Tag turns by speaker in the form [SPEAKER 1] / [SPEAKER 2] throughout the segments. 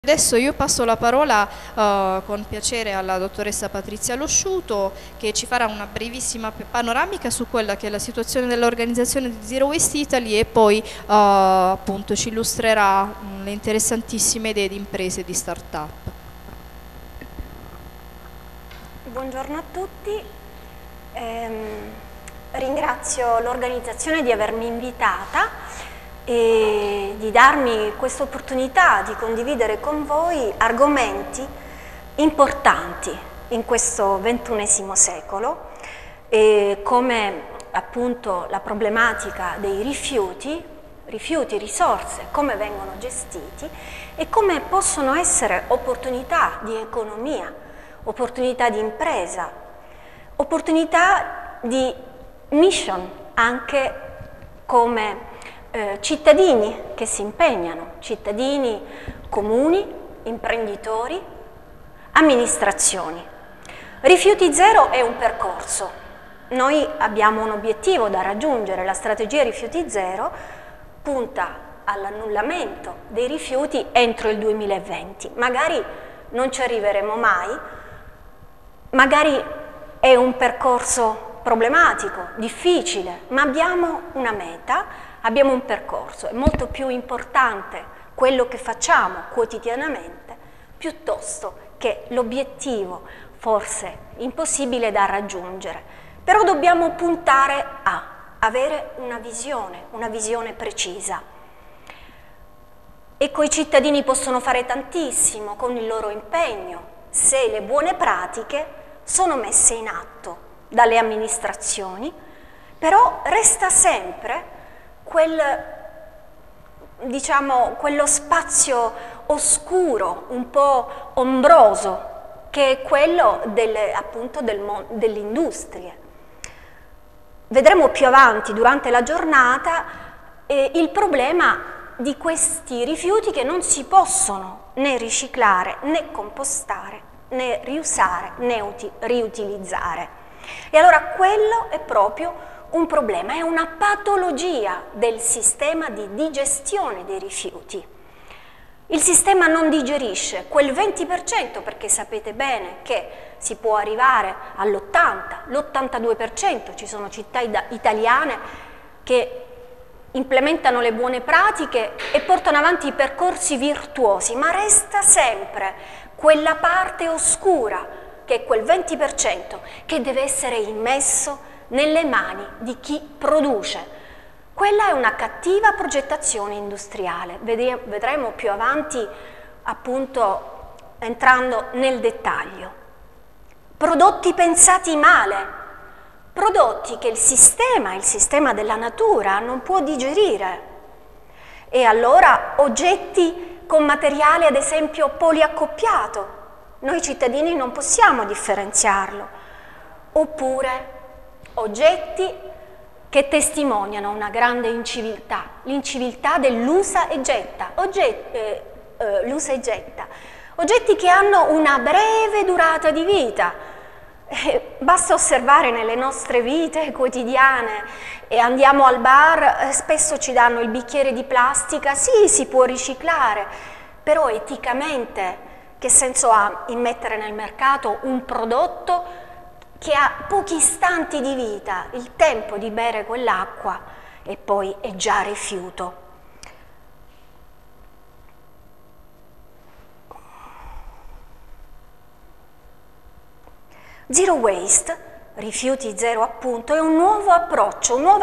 [SPEAKER 1] Adesso io passo la parola con piacere alla dottoressa Patrizia Losciuto, che ci farà una brevissima panoramica su quella che è la situazione dell'organizzazione di Zero Waste Italy e poi appunto ci illustrerà le interessantissime idee di imprese e di start-up.
[SPEAKER 2] Buongiorno a tutti, ringrazio l'organizzazione di avermi invitata e di darmi questa opportunità di condividere con voi argomenti importanti in questo XXI secolo, come appunto la problematica dei rifiuti, risorse, come vengono gestiti e come possono essere opportunità di economia, opportunità di impresa, opportunità di mission anche come cittadini che si impegnano, cittadini comuni, imprenditori, amministrazioni. Rifiuti zero è un percorso. Noi abbiamo un obiettivo da raggiungere, la strategia Rifiuti Zero punta all'annullamento dei rifiuti entro il 2020. Magari non ci arriveremo mai, magari è un percorso problematico, difficile, ma abbiamo una meta, abbiamo un percorso. È molto più importante quello che facciamo quotidianamente piuttosto che l'obiettivo forse impossibile da raggiungere. Però dobbiamo puntare a avere una visione precisa. E coi cittadini possono fare tantissimo con il loro impegno se le buone pratiche sono messe in atto dalle amministrazioni, però resta sempre quello spazio oscuro, un po' ombroso, che è quello delle industrie. Vedremo più avanti durante la giornata il problema di questi rifiuti che non si possono né riciclare, né compostare, né riusare, né riutilizzare. E allora quello è proprio un problema, è una patologia del sistema di digestione dei rifiuti. Il sistema non digerisce quel 20%, perché sapete bene che si può arrivare all'80%, l'82%, ci sono città italiane che implementano le buone pratiche e portano avanti i percorsi virtuosi, ma resta sempre quella parte oscura, che è quel 20%, che deve essere immesso nelle mani di chi produce. Quella è una cattiva progettazione industriale. Vedremo più avanti, appunto, entrando nel dettaglio. Prodotti pensati male, prodotti che il sistema della natura non può digerire. E allora oggetti con materiale, ad esempio, poliaccoppiato. Noi cittadini non possiamo differenziarlo. Oppure oggetti che testimoniano una grande inciviltà, l'inciviltà dell'usa e getta, oggetti che hanno una breve durata di vita. Basta osservare nelle nostre vite quotidiane e andiamo al bar, spesso ci danno il bicchiere di plastica, sì, si può riciclare, però eticamente che senso ha immettere nel mercato un prodotto che ha pochi istanti di vita, il tempo di bere quell'acqua e poi è già rifiuto. Zero Waste, rifiuti zero appunto, è un nuovo approccio, un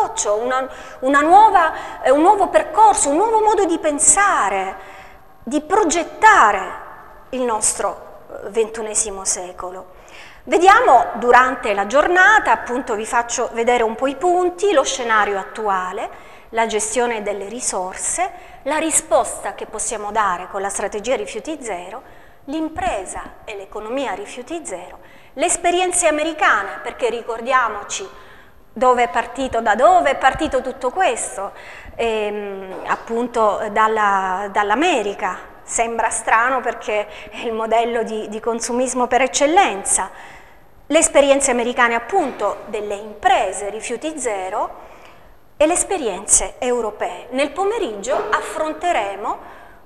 [SPEAKER 2] nuovo percorso, un nuovo modo di pensare, di progettare il nostro XXI secolo. Vediamo durante la giornata, appunto vi faccio vedere un po' i punti, lo scenario attuale, la gestione delle risorse, la risposta che possiamo dare con la strategia Rifiuti Zero, l'impresa e l'economia Rifiuti Zero, le esperienze americane, perché ricordiamoci da dove è partito tutto questo, appunto dall'America. Sembra strano perché è il modello di consumismo per eccellenza. Le esperienze americane appunto delle imprese Rifiuti Zero e le esperienze europee. Nel pomeriggio affronteremo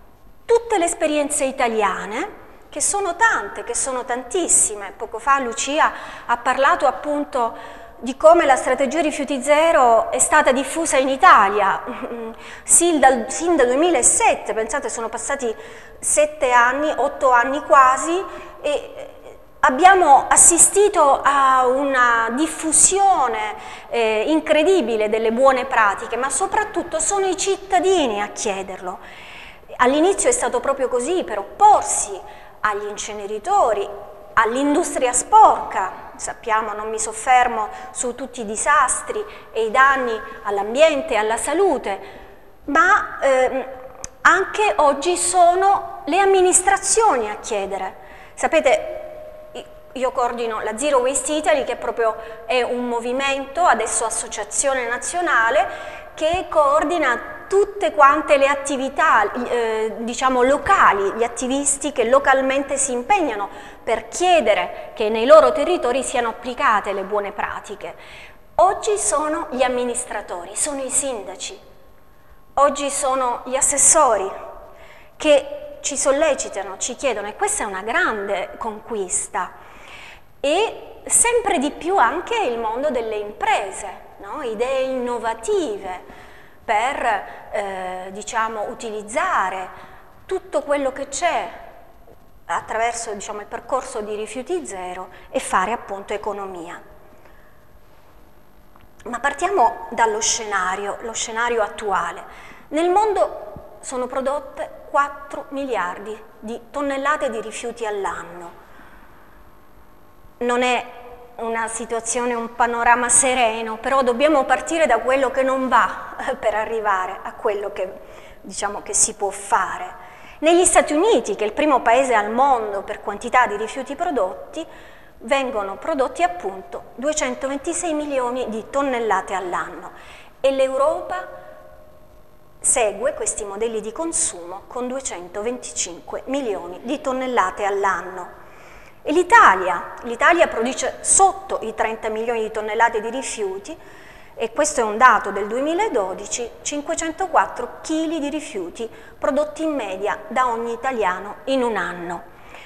[SPEAKER 2] tutte le esperienze italiane, che sono tante, che sono tantissime. Poco fa Lucia ha parlato appunto di come la strategia rifiuti zero è stata diffusa in Italia sin dal 2007, pensate sono passati 7 anni, 8 anni quasi, e abbiamo assistito a una diffusione incredibile delle buone pratiche, ma soprattutto sono i cittadini a chiederlo. All'inizio è stato proprio così, per opporsi agli inceneritori, all'industria sporca. Sappiamo, non mi soffermo su tutti i disastri e i danni all'ambiente e alla salute, ma anche oggi sono le amministrazioni a chiedere. Sapete, io coordino la Zero Waste Italy, che proprio è un movimento, adesso associazione nazionale, che coordina tutte quante le attività diciamo locali, gli attivisti che localmente si impegnano per chiedere che nei loro territori siano applicate le buone pratiche. Oggi sono gli amministratori, sono i sindaci, oggi sono gli assessori che ci sollecitano, ci chiedono, e questa è una grande conquista. E sempre di più anche il mondo delle imprese, no? Idee innovative per diciamo, utilizzare tutto quello che c'è attraverso diciamo, il percorso di rifiuti zero e fare appunto economia. Ma partiamo dallo scenario, lo scenario attuale. Nel mondo sono prodotte 4 miliardi di tonnellate di rifiuti all'anno. Non è una situazione, un panorama sereno, però dobbiamo partire da quello che non va per arrivare a quello che, diciamo, che si può fare. Negli Stati Uniti, che è il primo paese al mondo per quantità di rifiuti prodotti, vengono prodotti appunto 226 milioni di tonnellate all'anno e l'Europa segue questi modelli di consumo con 225 milioni di tonnellate all'anno. E l'Italia produce sotto i 30 milioni di tonnellate di rifiuti, e questo è un dato del 2012, 504 kg di rifiuti prodotti in media da ogni italiano in un anno.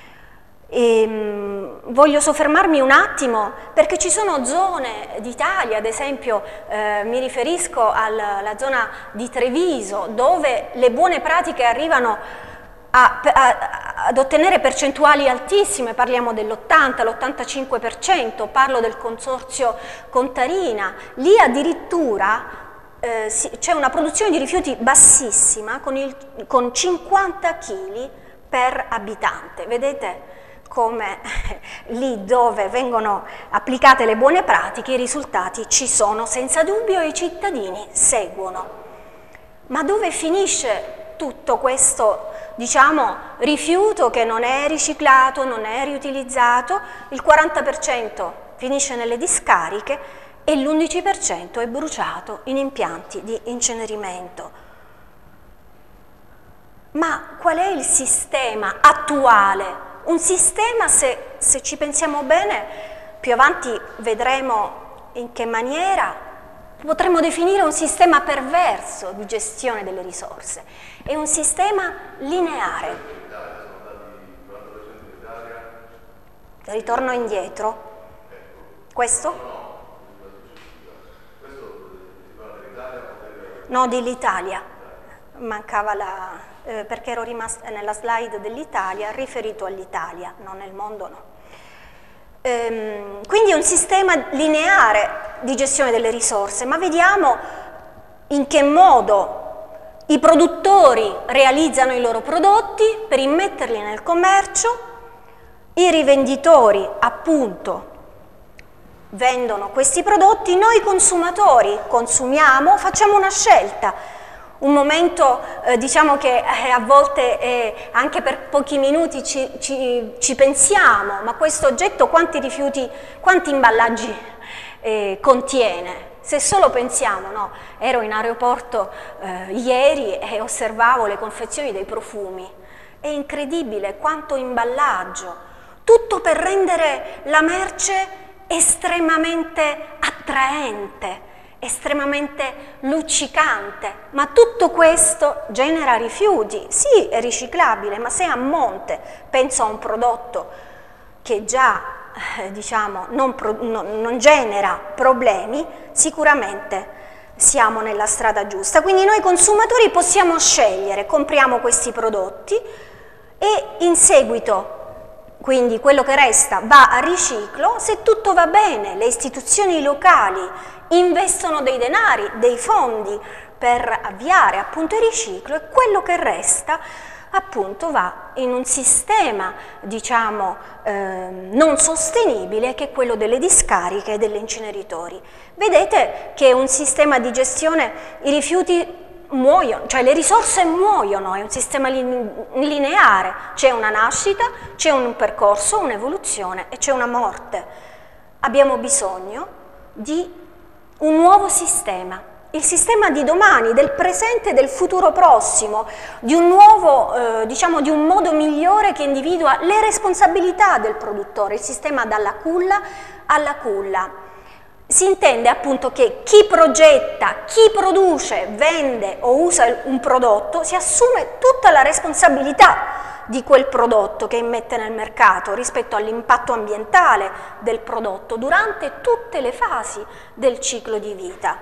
[SPEAKER 2] Voglio soffermarmi un attimo perché ci sono zone d'Italia, ad esempio mi riferisco alla zona di Treviso, dove le buone pratiche arrivano ad ottenere percentuali altissime, parliamo dell'80, l'85%, parlo del consorzio Contarina. Lì addirittura c'è una produzione di rifiuti bassissima con 50 kg per abitante. Vedete come lì dove vengono applicate le buone pratiche i risultati ci sono senza dubbio e i cittadini seguono. Ma dove finisce tutto questo, diciamo, rifiuto che non è riciclato, non è riutilizzato? Il 40% finisce nelle discariche e l'11% è bruciato in impianti di incenerimento. Ma qual è il sistema attuale? Un sistema, se ci pensiamo bene, più avanti vedremo in che maniera, potremmo definire un sistema perverso di gestione delle risorse. È un sistema lineare. Ritorno indietro. Questo? No, dell'Italia. Mancava la... perché ero rimasta nella slide dell'Italia, riferito all'Italia, non nel mondo no. Quindi è un sistema lineare di gestione delle risorse, ma vediamo in che modo i produttori realizzano i loro prodotti per immetterli nel commercio, i rivenditori appunto vendono questi prodotti, noi consumatori consumiamo, facciamo una scelta. Un momento diciamo che a volte anche per pochi minuti ci pensiamo, ma questo oggetto quanti rifiuti, quanti imballaggi contiene? Se solo pensiamo, no? Ero in aeroporto ieri e osservavo le confezioni dei profumi, è incredibile quanto imballaggio, tutto per rendere la merce estremamente attraente estremamente luccicante, ma tutto questo genera rifiuti. Sì, è riciclabile, ma se a monte penso a un prodotto che già diciamo non genera problemi, sicuramente siamo nella strada giusta. Quindi noi consumatori possiamo scegliere, compriamo questi prodotti e in seguito, quindi quello che resta va a riciclo. Se tutto va bene, le istituzioni locali investono dei denari, dei fondi per avviare appunto il riciclo, e quello che resta appunto va in un sistema, diciamo, non sostenibile, che è quello delle discariche e degli inceneritori. Vedete che è un sistema di gestione, i rifiuti muoiono, cioè le risorse muoiono, è un sistema lineare, c'è una nascita, c'è un percorso, un'evoluzione e c'è una morte. Abbiamo bisogno di un nuovo sistema, il sistema di domani, del presente e del futuro prossimo, di un nuovo, diciamo, di un modo migliore che individua le responsabilità del produttore, il sistema dalla culla alla culla. Si intende appunto che chi progetta, chi produce, vende o usa un prodotto si assume tutta la responsabilità di quel prodotto che immette nel mercato rispetto all'impatto ambientale del prodotto durante tutte le fasi del ciclo di vita.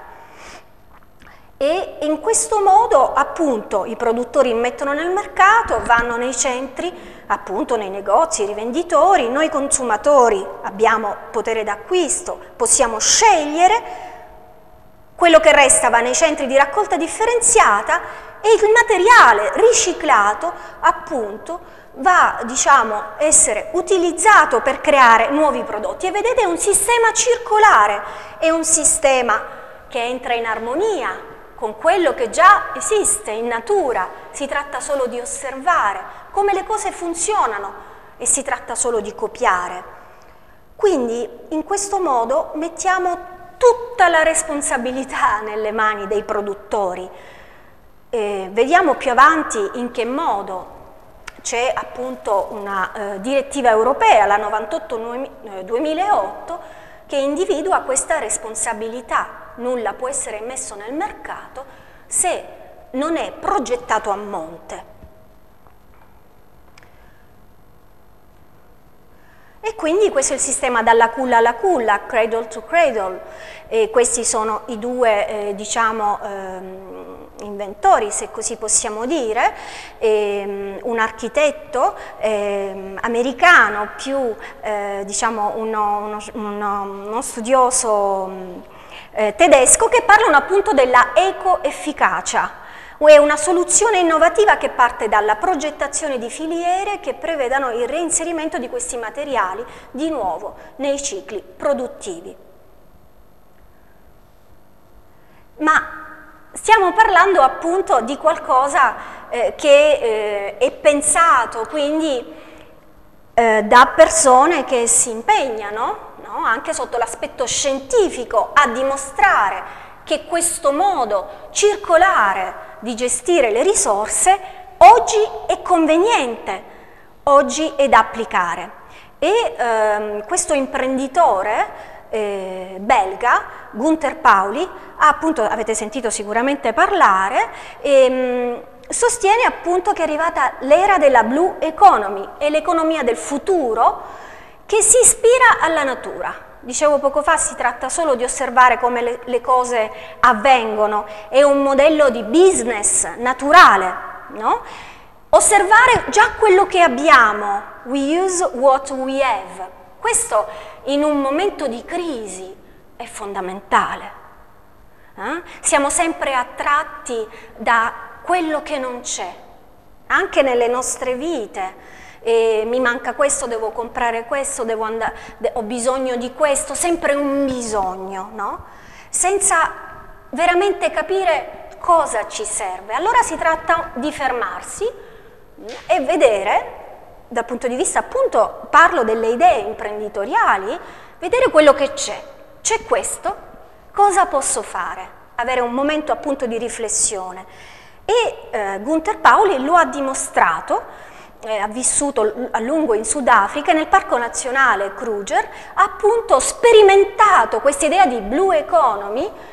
[SPEAKER 2] E in questo modo appunto i produttori immettono nel mercato, vanno nei centri, appunto nei negozi, i rivenditori, noi consumatori abbiamo potere d'acquisto, possiamo scegliere, quello che resta va nei centri di raccolta differenziata e il materiale riciclato appunto va, diciamo, essere utilizzato per creare nuovi prodotti. E vedete, è un sistema circolare, è un sistema che entra in armonia con quello che già esiste in natura. Si tratta solo di osservare come le cose funzionano e si tratta solo di copiare. Quindi in questo modo mettiamo tutta la responsabilità nelle mani dei produttori. Vediamo più avanti in che modo. C'è appunto una direttiva europea, la 98/2008, che individua questa responsabilità. Nulla può essere messo nel mercato se non è progettato a monte. E quindi questo è il sistema dalla culla alla culla, cradle to cradle, e questi sono i due diciamo, inventori, se così possiamo dire, un architetto americano più diciamo uno studioso tedesco, che parlano appunto della ecoefficacia. È una soluzione innovativa che parte dalla progettazione di filiere che prevedano il reinserimento di questi materiali di nuovo nei cicli produttivi. Ma stiamo parlando appunto di qualcosa che è pensato quindi da persone che si impegnano, no? Anche sotto l'aspetto scientifico, a dimostrare che questo modo circolare di gestire le risorse oggi è conveniente, oggi è da applicare. E questo imprenditore belga, Gunther Pauli, appunto, avete sentito sicuramente parlare, sostiene appunto che è arrivata l'era della Blue Economy, è l'economia del futuro che si ispira alla natura. Dicevo poco fa, si tratta solo di osservare come le cose avvengono, è un modello di business naturale, no? Osservare già quello che abbiamo, we use what we have. Questo in un momento di crisi è fondamentale. Siamo sempre attratti da quello che non c'è, anche nelle nostre vite. Mi manca questo, devo comprare questo, ho bisogno di questo, sempre un bisogno, no? Senza veramente capire cosa ci serve. Allora si tratta di fermarsi e vedere, dal punto di vista appunto, parlo delle idee imprenditoriali, vedere quello che c'è. C'è questo, cosa posso fare? Avere un momento appunto di riflessione. E Gunther Pauli lo ha dimostrato. Ha vissuto a lungo in Sudafrica e nel Parco Nazionale Kruger ha appunto sperimentato questa idea di Blue Economy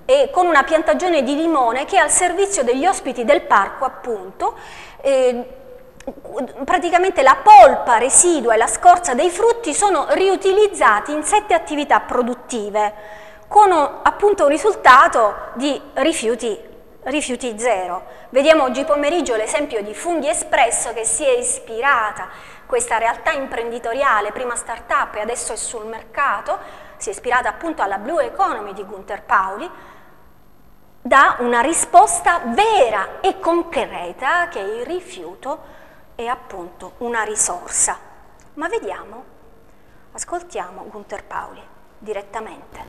[SPEAKER 2] e con una piantagione di limone che è al servizio degli ospiti del parco, appunto. Praticamente la polpa residua e la scorza dei frutti sono riutilizzati in 7 attività produttive, con appunto un risultato di rifiuti zero. Vediamo oggi pomeriggio l'esempio di Funghi Espresso, che si è ispirata, questa realtà imprenditoriale, prima start-up e adesso è sul mercato, si è ispirata appunto alla Blue Economy di Gunther Pauli, dà una risposta vera e concreta che il rifiuto è appunto una risorsa. Ma vediamo, ascoltiamo Gunther Pauli direttamente.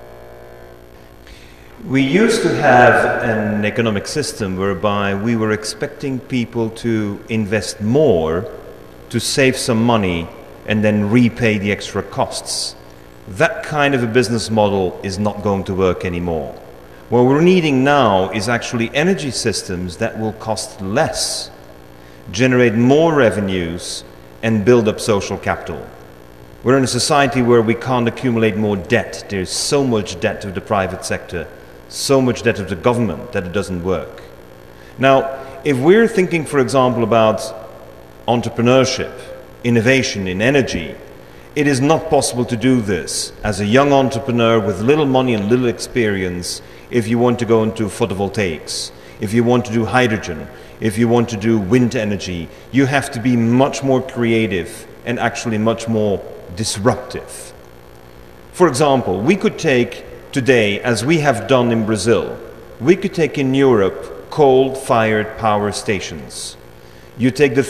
[SPEAKER 3] We used to have an economic system whereby we were expecting people to invest more to save some money and then repay the extra costs. That kind of a business model is not going to work anymore. What we're needing now is actually energy systems that will cost less, generate more revenues, and build up social capital. We're in a society where we can't accumulate more debt. There's so much debt of the private sector, so much debt of the government that it doesn't work. Now, if we're thinking, for example, about entrepreneurship, innovation in energy, it is not possible to do this as a young entrepreneur with little money and little experience if you want to go into photovoltaics, if you want to do hydrogen, if you want to do wind energy. You have to be much more creative and actually much more disruptive. For example, we could take today, as we have done in Brazil, we could take in Europe coal-fired power stations. You take the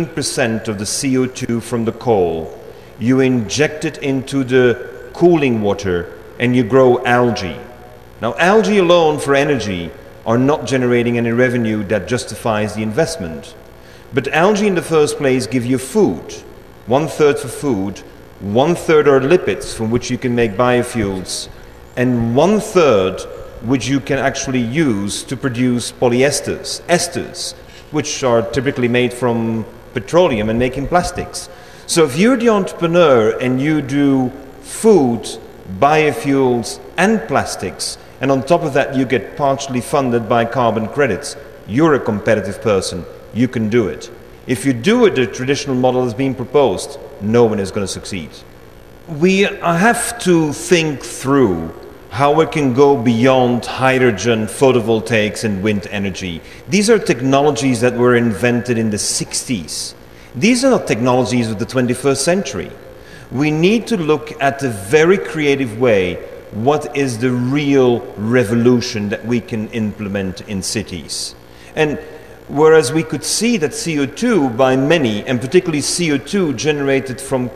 [SPEAKER 3] 13% of the CO2 from the coal, you inject it into the cooling water, and you grow algae. Now, algae alone for energy are not generating any revenue that justifies the investment. But algae in the first place give you food. 1/3 for food, 1/3 are lipids from which you can make biofuels, and 1/3 which you can actually use to produce polyesters, esters, which are typically made from petroleum and making plastics. So if you're the entrepreneur and you do food, biofuels and plastics, and on top of that you get partially funded by carbon credits, you're a competitive person, you can do it. If you do it the traditional model is being proposed, no one is going to succeed. We have to think through how we can go beyond hydrogen, photovoltaics and wind energy. These are technologies that were invented in the 60s. These are not technologies of the 21st century. We need to look at a very creative way what is the real revolution that we can implement in cities. And whereas we could see that CO2 by many, and particularly CO2 generated from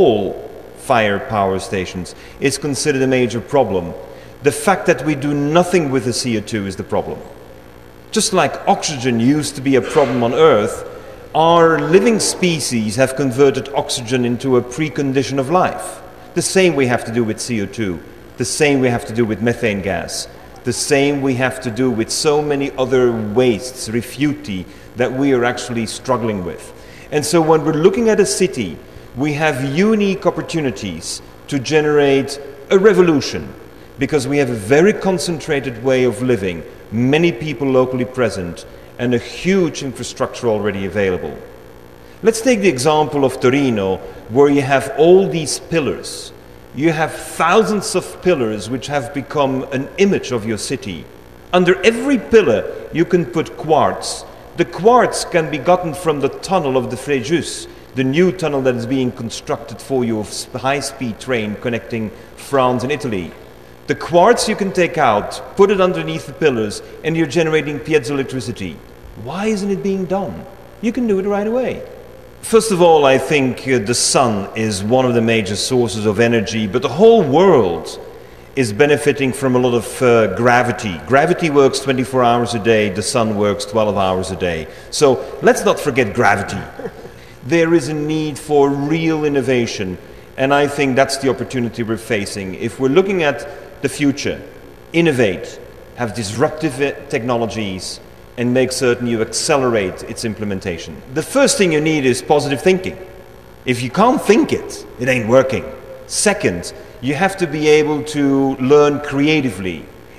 [SPEAKER 3] coal-fired power stations, is considered a major problem. The fact that we do nothing with the CO2 is the problem. Just like oxygen used to be a problem on Earth, our living species have converted oxygen into a precondition of life. The same we have to do with CO2. The same we have to do with methane gas. The same we have to do with so many other wastes, refuti, that we are actually struggling with. And so when we're looking at a city, we have unique opportunities to generate a revolution, because we have a very concentrated way of living, many people locally present, and a huge infrastructure already available. Let's take the example of Torino, where you have all these pillars. You have thousands of pillars which have become an image of your city. Under every pillar you can put quartz. The quartz can be gotten from the tunnel of the Frejus, the new tunnel that is being constructed for you of high-speed train connecting France and Italy. The quartz you can take out, put it underneath the pillars, and you're generating piezoelectricity. Why isn't it being done? You can do it right away. First of all, I think the sun is one of the major sources of energy, but the whole world is benefiting from a lot of gravity. Gravity works 24 hours a day, the sun works 12 hours a day. So let's not forget gravity. There is a need for real innovation, and I think that's the opportunity we're facing. If we're looking at the future, innovate, have disruptive technologies, and make certain you accelerate its implementation. The first thing you need is positive thinking. If you can't think it, it ain't working. Second, you have to be able to learn creatively.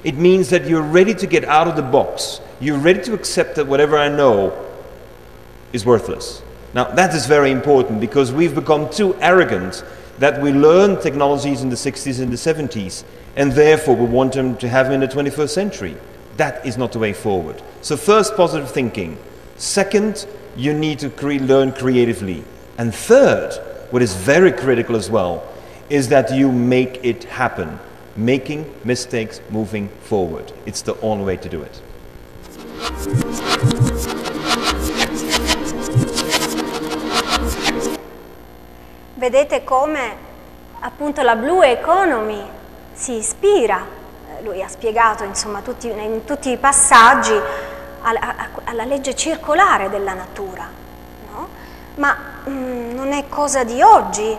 [SPEAKER 3] It means that you're ready to get out of the box. You're ready to accept that whatever I know is worthless. Now, that is very important because we've become too arrogant that we learned technologies in the 60s and the 70s, and therefore we want them to have them in the 21st century. That is not the way forward. So first, positive thinking. Second, you need to learn creatively. And third, what is very critical as well, is that you make it happen. Making mistakes, moving forward. It's the only way to do it.
[SPEAKER 2] Vedete come appunto la Blue Economy si ispira, lui ha spiegato insomma in tutti i passaggi alla legge circolare della natura, no? Ma non è cosa di oggi,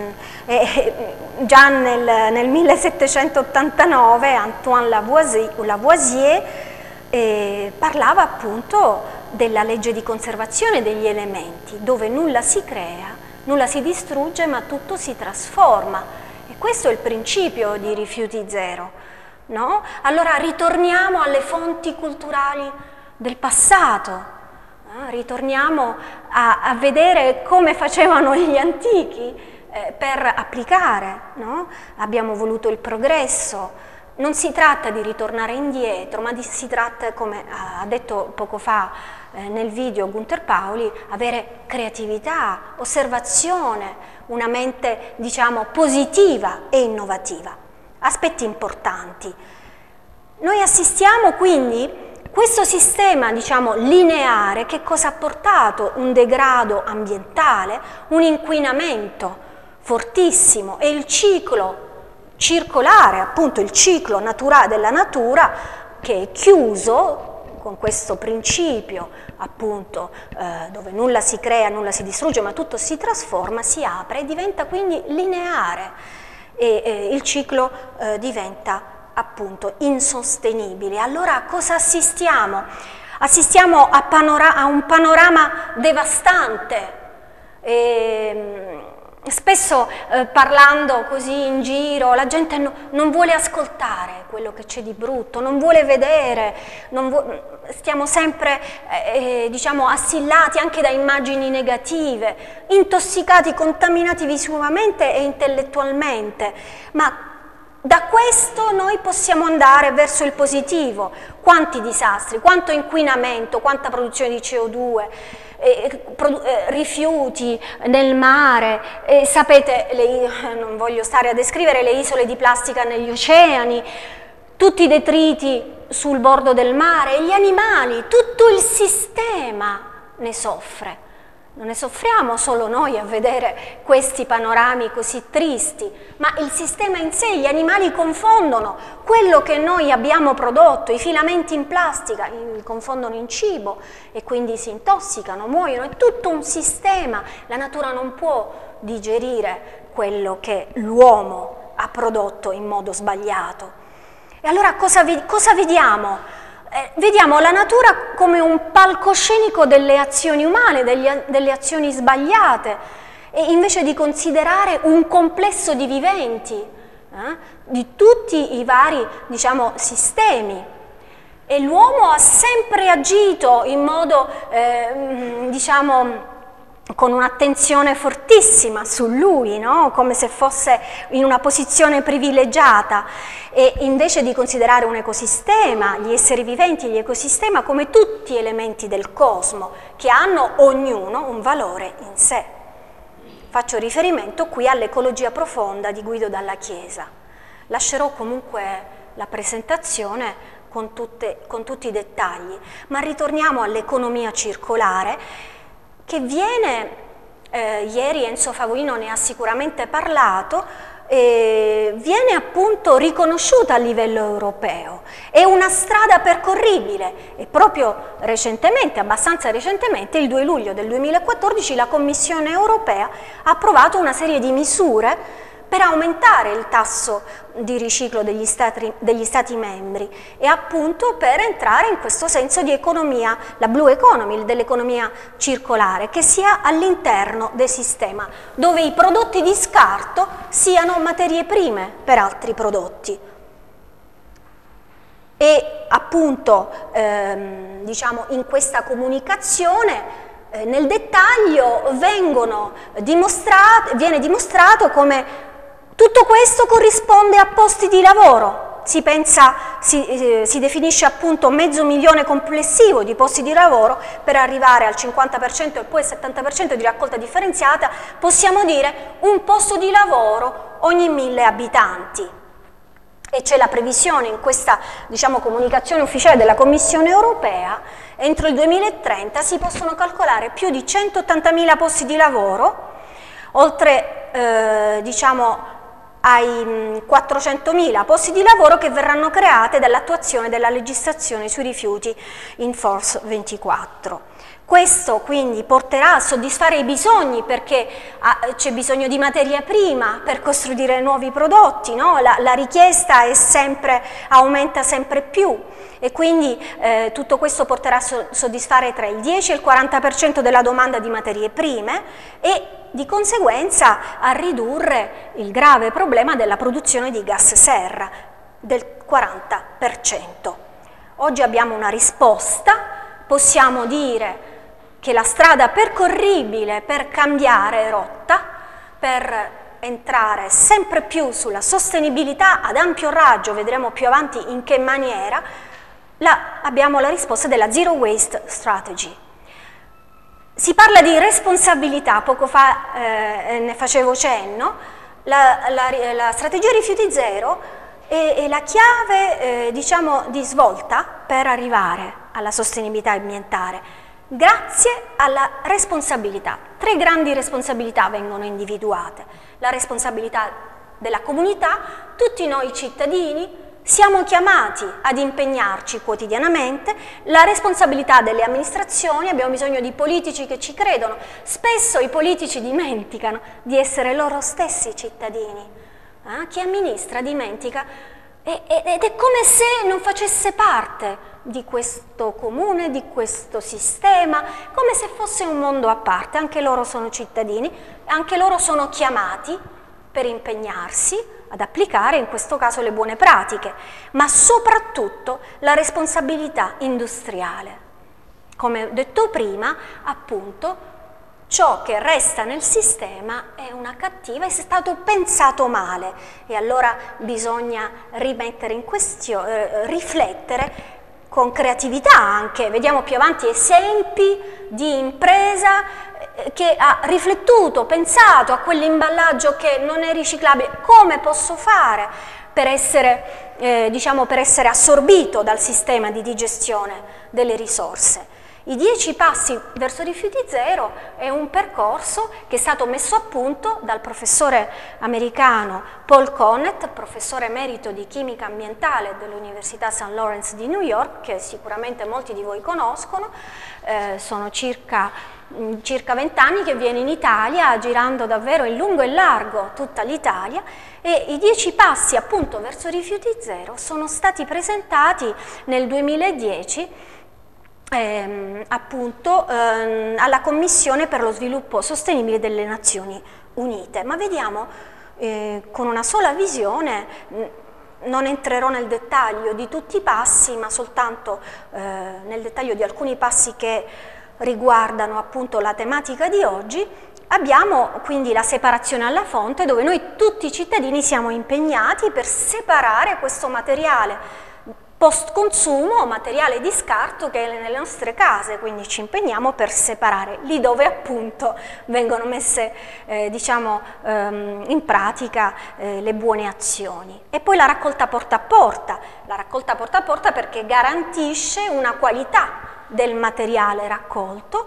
[SPEAKER 2] già nel 1789 Antoine Lavoisier parlava appunto della legge di conservazione degli elementi, dove nulla si crea, nulla si distrugge, ma tutto si trasforma. E questo è il principio di Rifiuti Zero, no? Allora ritorniamo alle fonti culturali del passato, ritorniamo a vedere come facevano gli antichi per applicare, no? Abbiamo voluto il progresso. Non si tratta di ritornare indietro, ma si tratta, come ha detto poco fa nel video Gunther Pauli, avere creatività, osservazione, una mente, diciamo, positiva e innovativa. Aspetti importanti. Noi assistiamo quindi questo sistema, diciamo, lineare, che cosa ha portato? Un degrado ambientale, un inquinamento fortissimo e il ciclo circolare, appunto il ciclo naturale della natura, che è chiuso con questo principio, appunto, dove nulla si crea, nulla si distrugge, ma tutto si trasforma, si apre e diventa quindi lineare e il ciclo diventa appunto insostenibile. Allora a cosa assistiamo? Assistiamo a un panorama devastante. Spesso parlando così in giro la gente non vuole ascoltare quello che c'è di brutto, non vuole vedere, stiamo sempre diciamo assillati anche da immagini negative, intossicati, contaminati visivamente e intellettualmente, ma da questo noi possiamo andare verso il positivo. Quanti disastri, quanto inquinamento, quanta produzione di CO2, rifiuti nel mare, sapete, non voglio stare a descrivere le isole di plastica negli oceani, tutti i detriti sul bordo del mare, gli animali, tutto il sistema ne soffre. Non ne soffriamo solo noi a vedere questi panorami così tristi, ma il sistema in sé, gli animali confondono quello che noi abbiamo prodotto, i filamenti in plastica, li confondono in cibo e quindi si intossicano, muoiono, è tutto un sistema, la natura non può digerire quello che l'uomo ha prodotto in modo sbagliato. E allora cosa vediamo? Vediamo la natura come un palcoscenico delle azioni umane, delle azioni sbagliate, e invece di considerare un complesso di viventi, di tutti i vari, diciamo, sistemi. E l'uomo ha sempre agito in modo, diciamo, con un'attenzione fortissima su lui, no? Come se fosse in una posizione privilegiata, e invece di considerare un ecosistema, gli esseri viventi, gli ecosistema come tutti elementi del cosmo, che hanno ognuno un valore in sé. Faccio riferimento qui all'ecologia profonda di Guido Dalla Chiesa. Lascerò comunque la presentazione con tutti i dettagli, ma ritorniamo all'economia circolare, che viene, ieri Enzo Favorino ne ha sicuramente parlato, viene appunto riconosciuta a livello europeo, è una strada percorribile, e proprio recentemente, abbastanza recentemente, il 2 luglio del 2014 la Commissione europea ha approvato una serie di misure per aumentare il tasso di riciclo degli stati membri e appunto per entrare in questo senso di economia, la Blue Economy, dell'economia circolare, che sia all'interno del sistema, dove i prodotti di scarto siano materie prime per altri prodotti. e appunto diciamo in questa comunicazione nel dettaglio viene dimostrato come tutto questo corrisponde a posti di lavoro. Si definisce appunto 500.000 complessivo di posti di lavoro per arrivare al 50% e poi al 70% di raccolta differenziata, possiamo dire un posto di lavoro ogni 1000 abitanti. E c'è la previsione in questa, diciamo, comunicazione ufficiale della Commissione europea, entro il 2030 si possono calcolare più di 180.000 posti di lavoro, oltre diciamo ai 400.000 posti di lavoro che verranno creati dall'attuazione della legislazione sui rifiuti in Force 24. Questo quindi porterà a soddisfare i bisogni, perché c'è bisogno di materia prima per costruire nuovi prodotti, no? La richiesta aumenta sempre più e quindi tutto questo porterà a soddisfare tra il 10 e il 40% della domanda di materie prime e di conseguenza a ridurre il grave problema della produzione di gas serra del 40%. Oggi abbiamo una risposta, possiamo dire che la strada percorribile per cambiare rotta, per entrare sempre più sulla sostenibilità ad ampio raggio, vedremo più avanti in che maniera, abbiamo la risposta della Zero Waste Strategy. Si parla di responsabilità, poco fa ne facevo cenno, la strategia rifiuti zero è la chiave diciamo, di svolta per arrivare alla sostenibilità ambientale. Grazie alla responsabilità. 3 grandi responsabilità vengono individuate. La responsabilità della comunità, tutti noi cittadini siamo chiamati ad impegnarci quotidianamente, la responsabilità delle amministrazioni, abbiamo bisogno di politici che ci credono. Spesso i politici dimenticano di essere loro stessi cittadini. Chi amministra dimentica ed è come se non facesse parte di questo comune, di questo sistema, come se fosse un mondo a parte. Anche loro sono cittadini, anche loro sono chiamati per impegnarsi ad applicare in questo caso le buone pratiche, ma soprattutto la responsabilità industriale. Come ho detto prima, appunto, ciò che resta nel sistema è una cattiva, è stato pensato male e allora bisogna rimettere in questione, riflettere con creatività anche. Vediamo più avanti esempi di impresa che ha riflettuto, pensato a quell'imballaggio che non è riciclabile, come posso fare per essere, diciamo, per essere assorbito dal sistema di digestione delle risorse. I 10 passi verso rifiuti zero è un percorso che è stato messo a punto dal professore americano Paul Connett, professore emerito di chimica ambientale dell'Università St. Lawrence di New York, che sicuramente molti di voi conoscono. Sono circa 20 anni che viene in Italia, girando davvero in lungo e largo tutta l'Italia, e i 10 passi appunto verso rifiuti zero sono stati presentati nel 2010 appunto alla Commissione per lo sviluppo sostenibile delle Nazioni Unite. Ma vediamo con una sola visione, non entrerò nel dettaglio di tutti i passi, ma soltanto nel dettaglio di alcuni passi che riguardano appunto la tematica di oggi. Abbiamo quindi la separazione alla fonte, dove noi tutti i cittadini siamo impegnati per separare questo materiale post consumo, materiale di scarto che è nelle nostre case, quindi ci impegniamo per separare lì dove appunto vengono messe diciamo in pratica le buone azioni. E poi la raccolta porta a porta perché garantisce una qualità del materiale raccolto,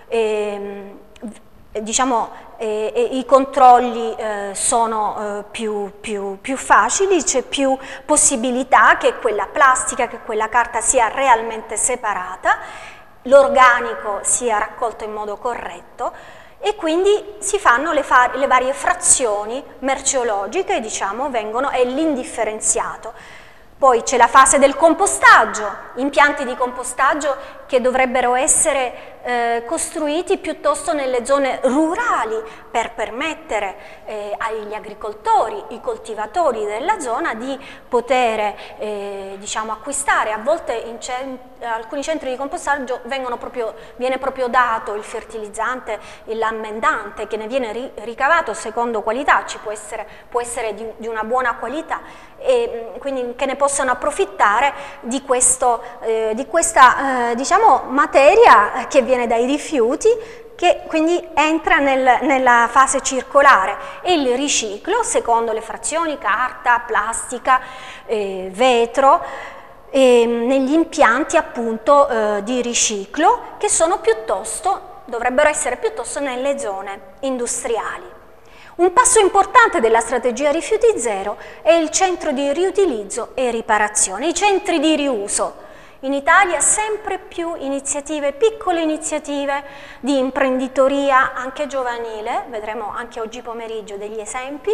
[SPEAKER 2] diciamo i controlli sono più facili, c'è più possibilità che quella plastica, che quella carta sia realmente separata, l'organico sia raccolto in modo corretto e quindi si fanno le varie frazioni merceologiche, diciamo, e l'indifferenziato. Poi c'è la fase del compostaggio, impianti di compostaggio che dovrebbero essere costruiti piuttosto nelle zone rurali per permettere agli agricoltori, i coltivatori della zona di poter diciamo, acquistare. A volte in alcuni centri di compostaggio viene proprio dato il fertilizzante, l'ammendante che ne viene ricavato secondo qualità, può essere di una buona qualità, e quindi che ne possano approfittare di questa diciamo, materia che viene dai rifiuti, che quindi entra nella fase circolare, e il riciclo secondo le frazioni carta, plastica, vetro, negli impianti appunto di riciclo che dovrebbero essere piuttosto nelle zone industriali. Un passo importante della strategia rifiuti zero è il centro di riutilizzo e riparazione, i centri di riuso. In Italia sempre più iniziative, piccole iniziative di imprenditoria anche giovanile, vedremo anche oggi pomeriggio degli esempi,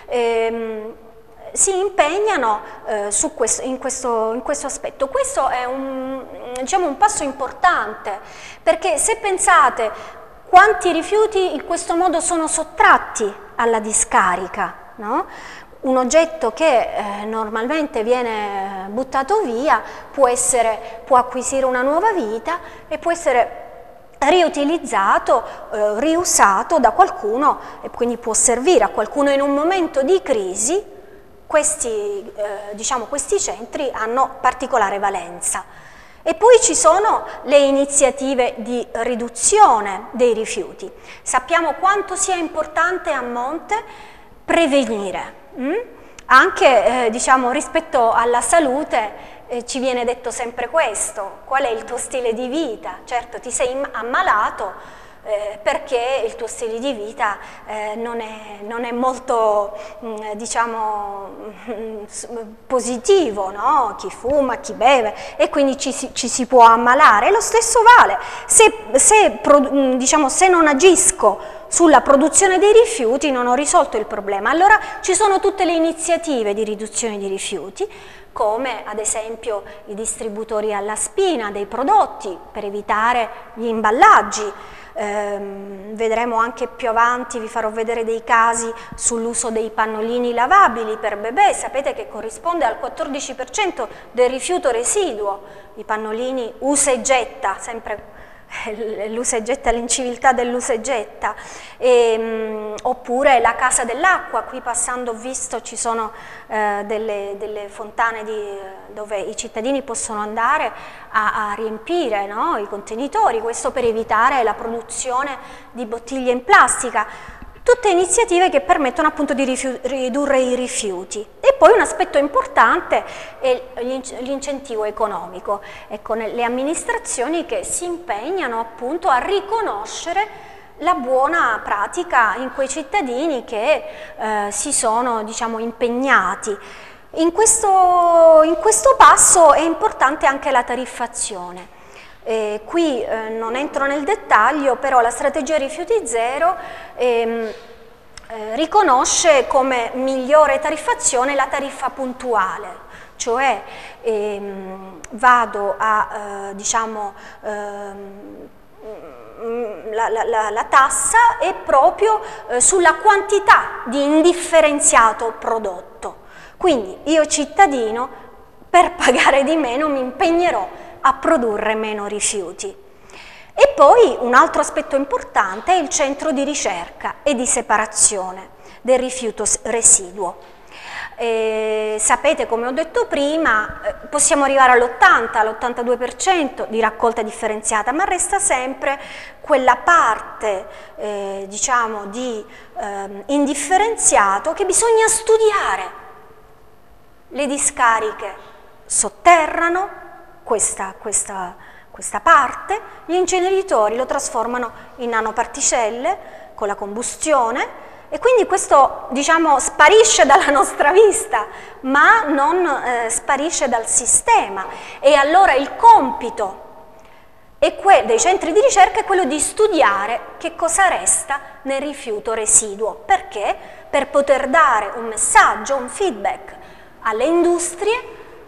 [SPEAKER 2] si impegnano in questo aspetto. Questo è diciamo, un passo importante, perché se pensate quanti rifiuti in questo modo sono sottratti alla discarica, no? Un oggetto che normalmente viene buttato via può acquisire una nuova vita e può essere riutilizzato, riusato da qualcuno, e quindi può servire a qualcuno in un momento di crisi. Diciamo, questi centri hanno particolare valenza. E poi ci sono le iniziative di riduzione dei rifiuti. Sappiamo quanto sia importante a monte prevenire. Anche diciamo, rispetto alla salute ci viene detto sempre questo: qual è il tuo stile di vita? Certo, ti sei ammalato perché il tuo stile di vita non è molto diciamo positivo, no? Chi fuma, chi beve, e quindi ci si può ammalare. Lo stesso vale diciamo, se non agisco sulla produzione dei rifiuti, non ho risolto il problema. Allora ci sono tutte le iniziative di riduzione di rifiuti, come ad esempio i distributori alla spina dei prodotti per evitare gli imballaggi. Vedremo anche più avanti, vi farò vedere dei casi sull'uso dei pannolini lavabili per bebè. Sapete che corrisponde al 14% del rifiuto residuo, i pannolini usa e getta, sempre l'usa e getta, l'inciviltà dell'usa e getta. Oppure la casa dell'acqua, qui passando ho visto ci sono delle fontane dove i cittadini possono andare a riempire, no, i contenitori, questo per evitare la produzione di bottiglie in plastica. Tutte iniziative che permettono appunto di ridurre i rifiuti. E poi un aspetto importante è l'incentivo economico. Ecco, le amministrazioni che si impegnano appunto a riconoscere la buona pratica in quei cittadini che si sono, diciamo, impegnati. In questo passo è importante anche la tariffazione. Qui non entro nel dettaglio, però la strategia rifiuti zero riconosce come migliore tariffazione la tariffa puntuale, cioè vado a diciamo la tassa è proprio sulla quantità di indifferenziato prodotto. Quindi io cittadino, per pagare di meno, mi impegnerò a produrre meno rifiuti. E poi un altro aspetto importante è il centro di ricerca e di separazione del rifiuto residuo. Sapete, come ho detto prima, possiamo arrivare all'82% di raccolta differenziata, ma resta sempre quella parte diciamo di indifferenziato che bisogna studiare. Le discariche sotterrano questa parte, gli inceneritori lo trasformano in nanoparticelle con la combustione, e quindi questo, diciamo, sparisce dalla nostra vista, ma non sparisce dal sistema. E allora il compito dei centri di ricerca è quello di studiare che cosa resta nel rifiuto residuo. Perché? Per poter dare un messaggio, un feedback alle industrie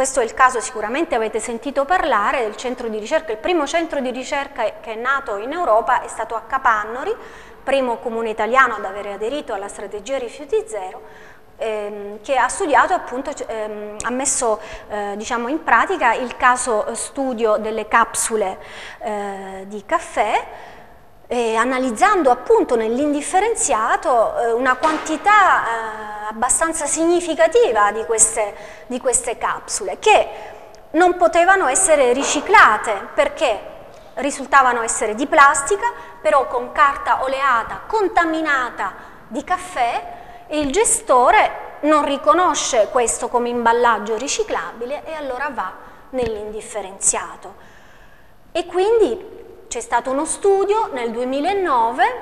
[SPEAKER 2] questo è il caso, sicuramente avete sentito parlare del centro di ricerca, il primo centro di ricerca che è nato in Europa è stato a Capannori, primo comune italiano ad avere aderito alla strategia rifiuti zero, che ha studiato appunto, ha messo diciamo in pratica il caso studio delle capsule di caffè, analizzando appunto nell'indifferenziato una quantità abbastanza significativa di queste capsule che non potevano essere riciclate perché risultavano essere di plastica, però con carta oleata contaminata di caffè, e il gestore non riconosce questo come imballaggio riciclabile e allora va nell'indifferenziato. E quindi c'è stato uno studio nel 2009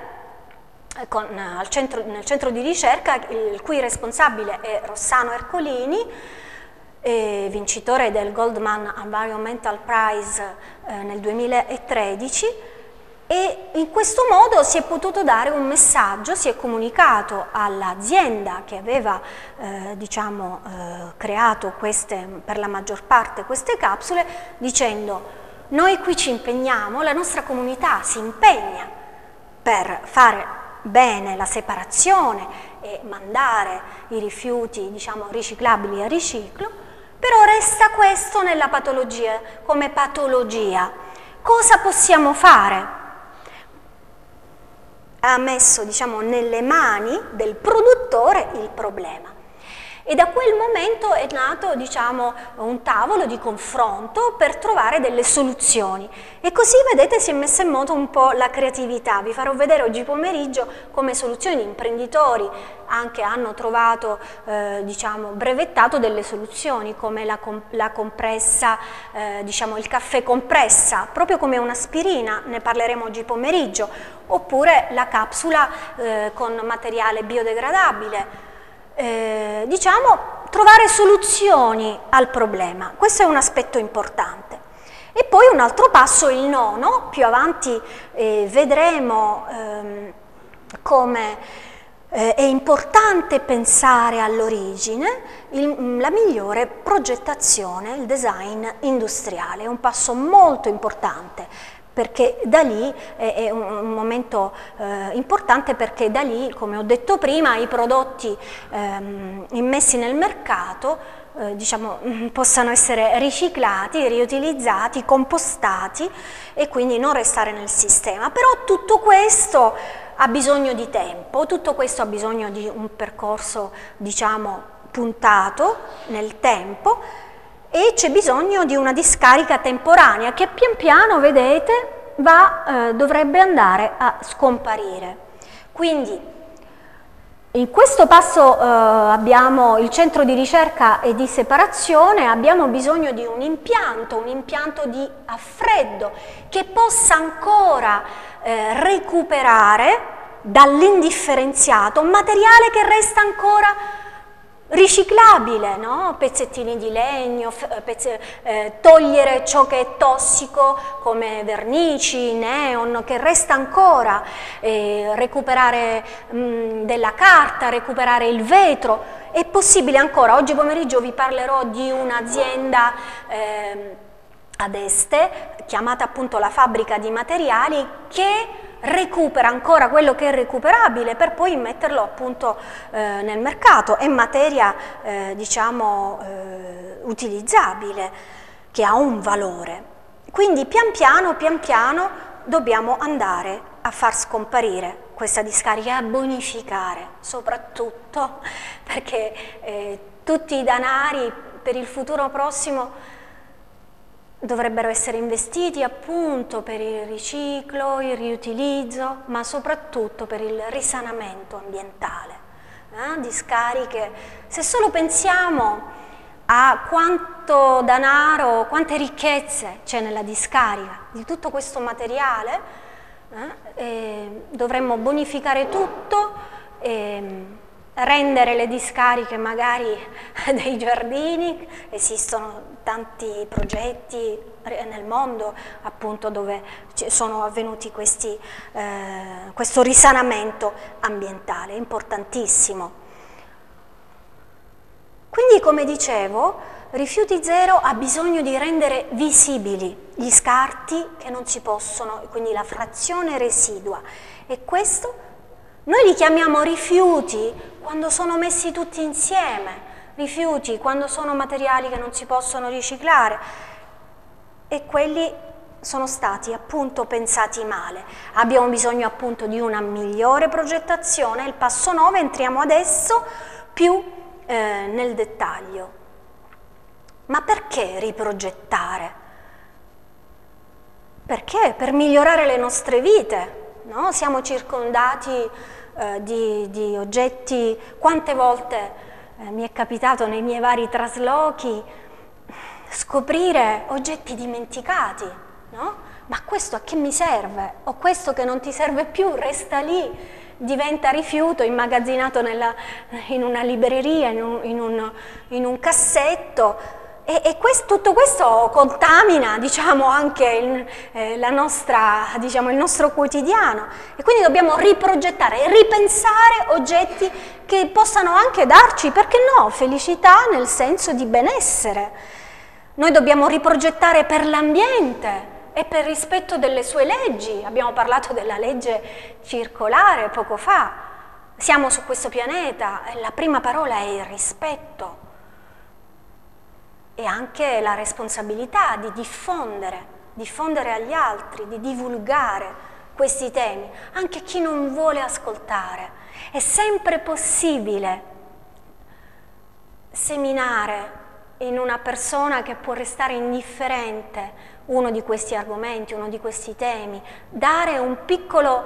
[SPEAKER 2] nel centro di ricerca, il cui responsabile è Rossano Ercolini, vincitore del Goldman Environmental Prize nel 2013, e in questo modo si è potuto dare un messaggio, si è comunicato all'azienda che aveva creato per la maggior parte queste capsule, dicendo: noi qui ci impegniamo, la nostra comunità si impegna per fare bene la separazione e mandare i rifiuti, diciamo, riciclabili a riciclo, però resta questo nella patologia, come patologia. Cosa possiamo fare? Ha messo, diciamo, nelle mani del produttore il problema. E da quel momento è nato, diciamo, un tavolo di confronto per trovare delle soluzioni. E così, vedete, si è messa in moto un po' la creatività. Vi farò vedere oggi pomeriggio come soluzioni di imprenditori anche hanno trovato, diciamo, brevettato delle soluzioni come la compressa, diciamo il caffè compressa, proprio come un'aspirina, ne parleremo oggi pomeriggio, oppure la capsula con materiale biodegradabile. Diciamo, trovare soluzioni al problema, questo è un aspetto importante. E poi un altro passo, il nono, più avanti vedremo come è importante pensare all'origine, la migliore progettazione, il design industriale, è un passo molto importante, perché da lì è un momento importante, perché da lì, come ho detto prima, i prodotti immessi nel mercato diciamo, possano essere riciclati, riutilizzati, compostati e quindi non restare nel sistema. Però tutto questo ha bisogno di tempo, tutto questo ha bisogno di un percorso, diciamo, puntato nel tempo, e c'è bisogno di una discarica temporanea che pian piano, vedete, dovrebbe andare a scomparire. Quindi in questo passo abbiamo il centro di ricerca e di separazione, abbiamo bisogno di un impianto a freddo che possa ancora recuperare dall'indifferenziato un materiale che resta ancora riciclabile, no? Pezzettini di legno, togliere ciò che è tossico come vernici, neon, che resta ancora, recuperare della carta, recuperare il vetro. È possibile ancora. Oggi pomeriggio vi parlerò di un'azienda ad Este, chiamata appunto la Fabbrica di Materiali, che recupera ancora quello che è recuperabile per poi metterlo appunto nel mercato. È materia diciamo utilizzabile, che ha un valore. Quindi pian piano dobbiamo andare a far scomparire questa discarica, a bonificare, soprattutto perché tutti i danari per il futuro prossimo dovrebbero essere investiti appunto per il riciclo, il riutilizzo, ma soprattutto per il risanamento ambientale. Discariche, se solo pensiamo a quanto denaro, quante ricchezze c'è nella discarica di tutto questo materiale, dovremmo bonificare tutto, rendere le discariche magari dei giardini. Esistono tanti progetti nel mondo appunto dove sono avvenuti questo risanamento ambientale importantissimo. Quindi, come dicevo, Rifiuti Zero ha bisogno di rendere visibili gli scarti che non si possono, quindi la frazione residua, e questo noi li chiamiamo rifiuti quando sono messi tutti insieme, rifiuti quando sono materiali che non si possono riciclare, e quelli sono stati appunto pensati male. Abbiamo bisogno appunto di una migliore progettazione. Il passo 9, entriamo adesso più nel dettaglio. Ma perché riprogettare? Perché? Per migliorare le nostre vite, no? Siamo circondati di oggetti. Quante volte mi è capitato nei miei vari traslochi scoprire oggetti dimenticati, no? Ma questo a che mi serve? O questo che non ti serve più resta lì, diventa rifiuto immagazzinato in una libreria, in un cassetto, e tutto questo contamina, diciamo, anche il nostro quotidiano, e quindi dobbiamo riprogettare e ripensare oggetti che possano anche darci, perché no, felicità nel senso di benessere. Noi dobbiamo riprogettare per l'ambiente e per rispetto delle sue leggi. Abbiamo parlato della legge circolare poco fa. Siamo su questo pianeta e la prima parola è il rispetto e anche la responsabilità di diffondere agli altri, di divulgare questi temi, anche chi non vuole ascoltare. È sempre possibile seminare in una persona che può restare indifferente uno di questi argomenti, uno di questi temi, dare un piccolo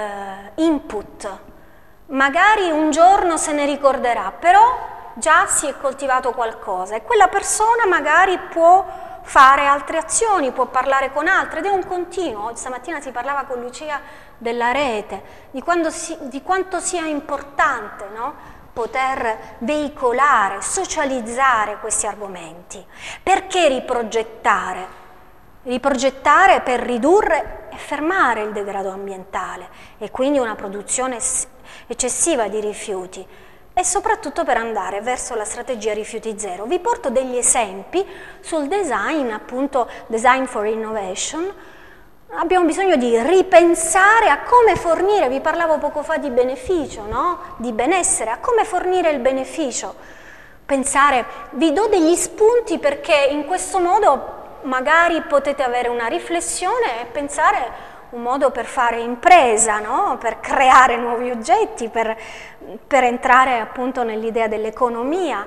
[SPEAKER 2] input. Magari un giorno se ne ricorderà, però già si è coltivato qualcosa e quella persona magari può fare altre azioni, può parlare con altre, ed è un continuo. Stamattina si parlava con Lucia della rete, di quanto sia importante, no? Poter veicolare, socializzare questi argomenti. Perché riprogettare? Riprogettare per ridurre e fermare il degrado ambientale e quindi una produzione eccessiva di rifiuti, e soprattutto per andare verso la strategia Rifiuti Zero. Vi porto degli esempi sul design, appunto Design for Innovation. Abbiamo bisogno di ripensare a come fornire, vi parlavo poco fa di beneficio, no? Di benessere, a come fornire il beneficio. Pensare, vi do degli spunti perché in questo modo magari potete avere una riflessione e pensare un modo per fare impresa, no? Per creare nuovi oggetti, per entrare appunto nell'idea dell'economia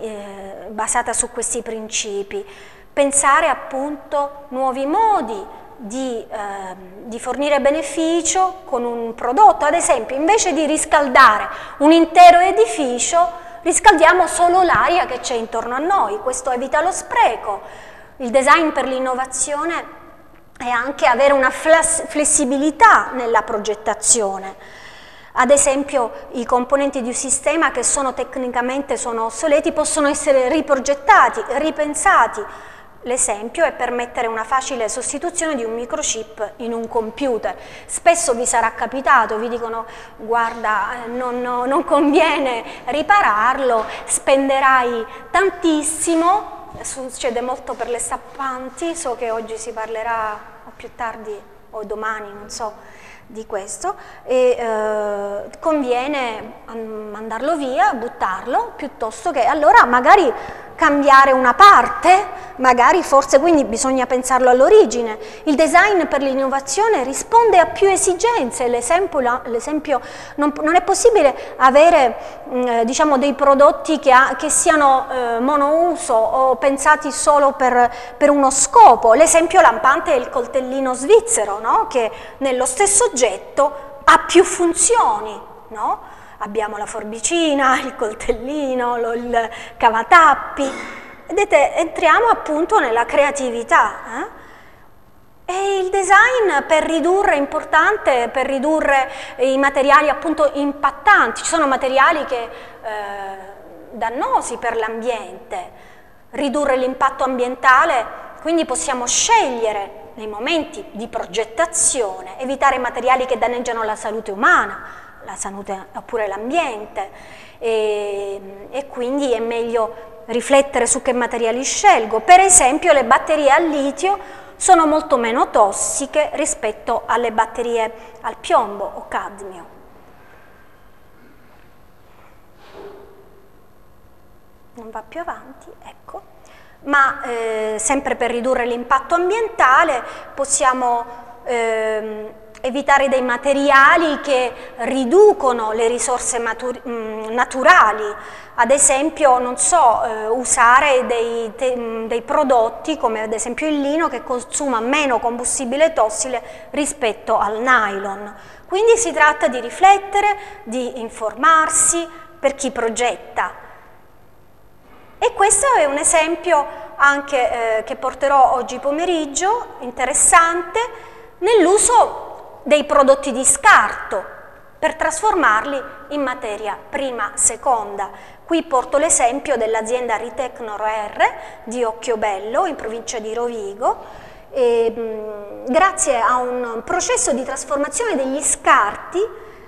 [SPEAKER 2] basata su questi principi. Pensare appunto nuovi modi di fornire beneficio con un prodotto. Ad esempio, invece di riscaldare un intero edificio, riscaldiamo solo l'aria che c'è intorno a noi. Questo evita lo spreco. Il design per l'innovazione è anche avere una flessibilità nella progettazione. Ad esempio, i componenti di un sistema che tecnicamente sono obsoleti possono essere riprogettati, ripensati. L'esempio è permettere una facile sostituzione di un microchip in un computer. Spesso vi sarà capitato, vi dicono guarda non conviene ripararlo, spenderai tantissimo, succede molto per le stappanti, so che oggi si parlerà o più tardi o domani, non so, di questo, e conviene mandarlo via, buttarlo, piuttosto che allora magari cambiare una parte, magari forse, quindi bisogna pensarlo all'origine. Il design per l'innovazione risponde a più esigenze. L'esempio non è possibile avere diciamo dei prodotti che siano monouso o pensati solo per uno scopo. L'esempio lampante è il coltellino svizzero, no? Che nello stesso oggetto ha più funzioni, no? Abbiamo la forbicina, il coltellino, il cavatappi. Vedete, entriamo appunto nella creatività. E il design per ridurre, è importante per ridurre i materiali appunto impattanti. Ci sono materiali che dannosi per l'ambiente. Ridurre l'impatto ambientale, quindi possiamo scegliere nei momenti di progettazione, evitare materiali che danneggiano la salute umana, la salute oppure l'ambiente, e quindi è meglio riflettere su che materiali scelgo. Per esempio le batterie al litio sono molto meno tossiche rispetto alle batterie al piombo o cadmio. Non va più avanti, ecco. Ma sempre per ridurre l'impatto ambientale possiamo evitare dei materiali che riducono le risorse naturali, ad esempio, non so, usare dei prodotti come ad esempio il lino, che consuma meno combustibile tossile rispetto al nylon. Quindi si tratta di riflettere, di informarsi per chi progetta. E questo è un esempio anche che porterò oggi pomeriggio, interessante, nell'uso dei prodotti di scarto per trasformarli in materia prima, seconda. Qui porto l'esempio dell'azienda Ritecnor R di Occhiobello, in provincia di Rovigo. Grazie a un processo di trasformazione degli scarti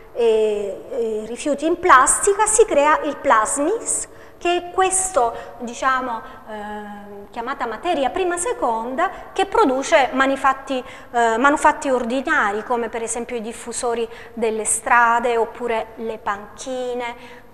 [SPEAKER 2] e rifiuti in plastica si crea il Plasmis, che è questo, diciamo, chiamata materia prima-seconda, che produce manufatti ordinari, come per esempio i diffusori delle strade oppure le panchine.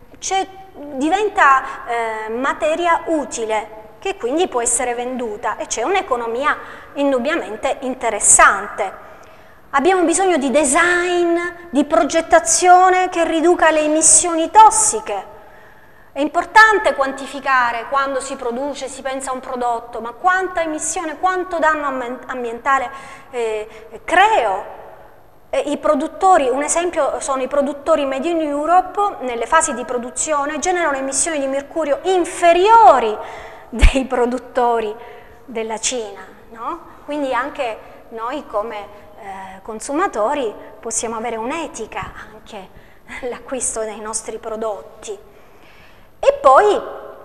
[SPEAKER 2] Diventa materia utile, che quindi può essere venduta, e c'è un'economia indubbiamente interessante. Abbiamo bisogno di design, di progettazione che riduca le emissioni tossiche. È importante quantificare quando si produce, si pensa a un prodotto, ma quanta emissione, quanto danno ambientale creo. I produttori, un esempio sono i produttori made in Europe, nelle fasi di produzione generano emissioni di mercurio inferiori dei produttori della Cina, no? Quindi anche noi come consumatori possiamo avere un'etica anche nell'acquisto dei nostri prodotti. E poi,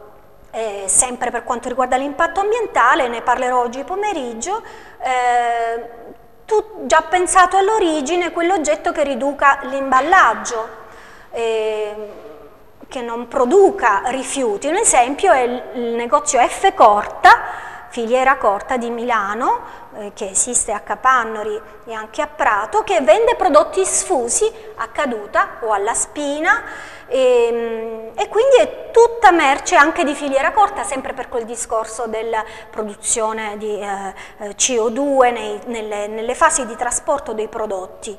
[SPEAKER 2] sempre per quanto riguarda l'impatto ambientale, ne parlerò oggi pomeriggio, tu già pensato all'origine quell'oggetto che riduca l'imballaggio, che non produca rifiuti. Un esempio è il negozio F Corta, filiera corta di Milano, che esiste a Capannori e anche a Prato, che vende prodotti sfusi a caduta o alla spina, e quindi è tutta merce anche di filiera corta, sempre per quel discorso della produzione di CO2 nelle fasi di trasporto dei prodotti.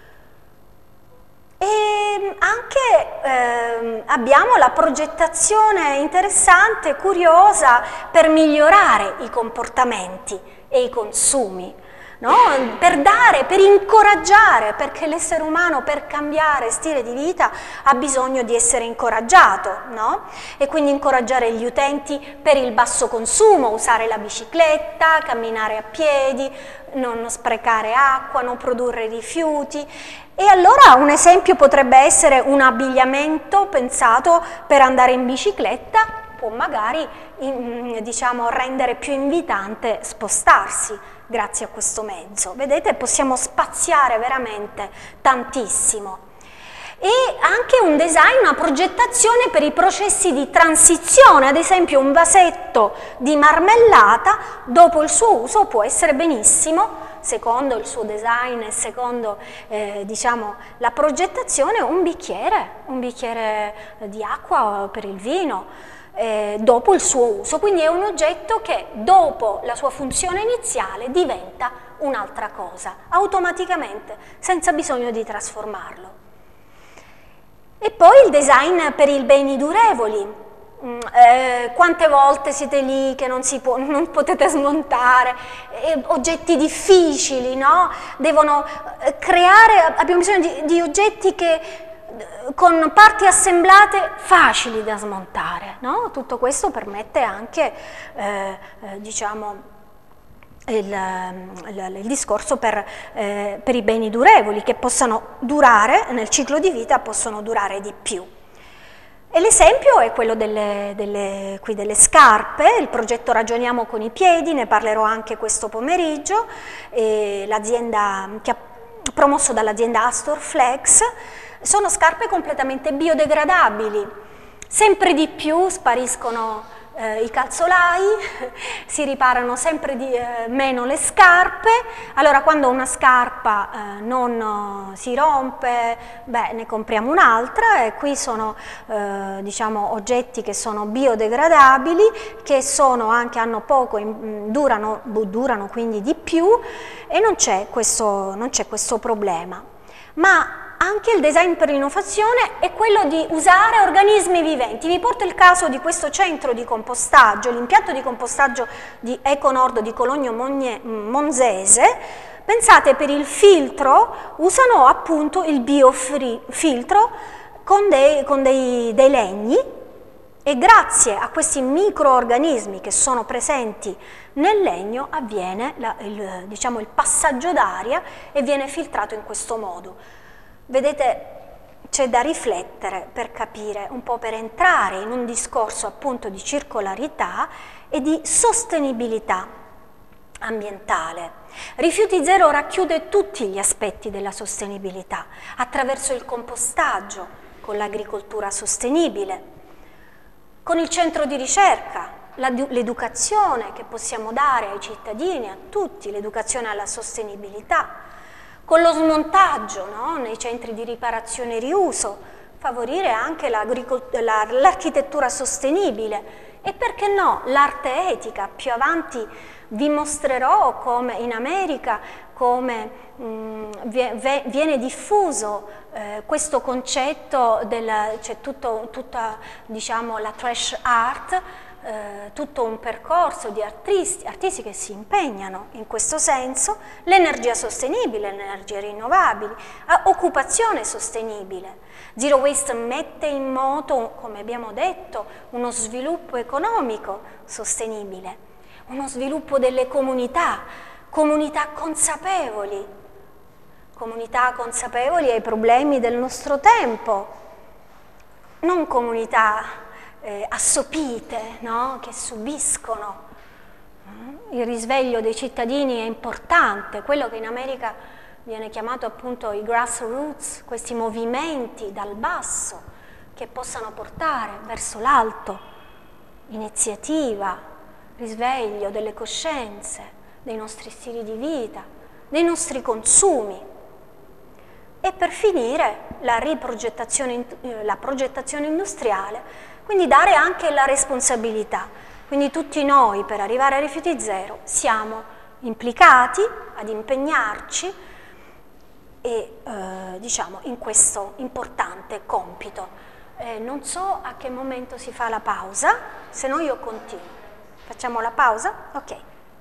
[SPEAKER 2] E anche abbiamo la progettazione interessante, curiosa, per migliorare i comportamenti e i consumi, no? Per incoraggiare, perché l'essere umano per cambiare stile di vita ha bisogno di essere incoraggiato, no? E quindi incoraggiare gli utenti per il basso consumo, usare la bicicletta, camminare a piedi, non sprecare acqua, non produrre rifiuti. E allora un esempio potrebbe essere un abbigliamento pensato per andare in bicicletta, può magari diciamo, rendere più invitante spostarsi grazie a questo mezzo. Vedete, possiamo spaziare veramente tantissimo. E anche un design, una progettazione per i processi di transizione, ad esempio un vasetto di marmellata dopo il suo uso può essere benissimo, secondo il suo design e secondo diciamo, la progettazione, un bicchiere di acqua per il vino dopo il suo uso. Quindi è un oggetto che dopo la sua funzione iniziale diventa un'altra cosa, automaticamente, senza bisogno di trasformarlo. E poi il design per i beni durevoli. Quante volte siete lì che non potete smontare, oggetti difficili, no? Devono creare, abbiamo bisogno di oggetti che con parti assemblate facili da smontare, no? Tutto questo permette anche diciamo, il discorso per i beni durevoli, che possano durare nel ciclo di vita, possono durare di più. E l'esempio è quello delle scarpe, il progetto Ragioniamo con i piedi, ne parlerò anche questo pomeriggio, l'azienda che ha promosso dall'azienda Astor Flex. sono scarpe completamente biodegradabili. Sempre di più spariscono i calzolai, si riparano sempre meno le scarpe. Allora, quando una scarpa non si rompe, beh, ne compriamo un'altra, e qui sono diciamo oggetti che sono biodegradabili, che sono anche, hanno poco, durano quindi di più, e non c'è questo problema. Ma anche il design per l'innovazione è quello di usare organismi viventi. Vi porto il caso di questo centro di compostaggio, l'impianto di compostaggio di Econord di Cologno Monzese. Pensate, per il filtro usano appunto il biofiltro con dei legni, e grazie a questi microorganismi che sono presenti nel legno avviene diciamo, il passaggio d'aria e viene filtrato in questo modo. Vedete, c'è da riflettere per capire, un po' per entrare in un discorso appunto di circolarità e di sostenibilità ambientale. Rifiuti Zero racchiude tutti gli aspetti della sostenibilità attraverso il compostaggio, con l'agricoltura sostenibile, con il centro di ricerca, l'educazione che possiamo dare ai cittadini, a tutti, l'educazione alla sostenibilità, con lo smontaggio, no? Nei centri di riparazione e riuso, favorire anche l'architettura sostenibile, e perché no, l'arte etica. Più avanti vi mostrerò come in America viene diffuso questo concetto, c'è tutta diciamo, la trash art, tutto un percorso di artisti che si impegnano in questo senso, l'energia sostenibile, le energie rinnovabili, occupazione sostenibile. Zero Waste mette in moto, come abbiamo detto, uno sviluppo economico sostenibile, uno sviluppo delle comunità consapevoli ai problemi del nostro tempo, non comunità assopite, no? Che subiscono. Il risveglio dei cittadini è importante, quello che in America viene chiamato appunto i grassroots, questi movimenti dal basso che possano portare verso l'alto, iniziativa, risveglio delle coscienze, dei nostri stili di vita, dei nostri consumi. E per finire la progettazione industriale, quindi dare anche la responsabilità. Quindi tutti noi, per arrivare a rifiuti zero, siamo implicati ad impegnarci e diciamo in questo importante compito. Non so a che momento si fa la pausa, se no io continuo. Facciamo la pausa? Ok.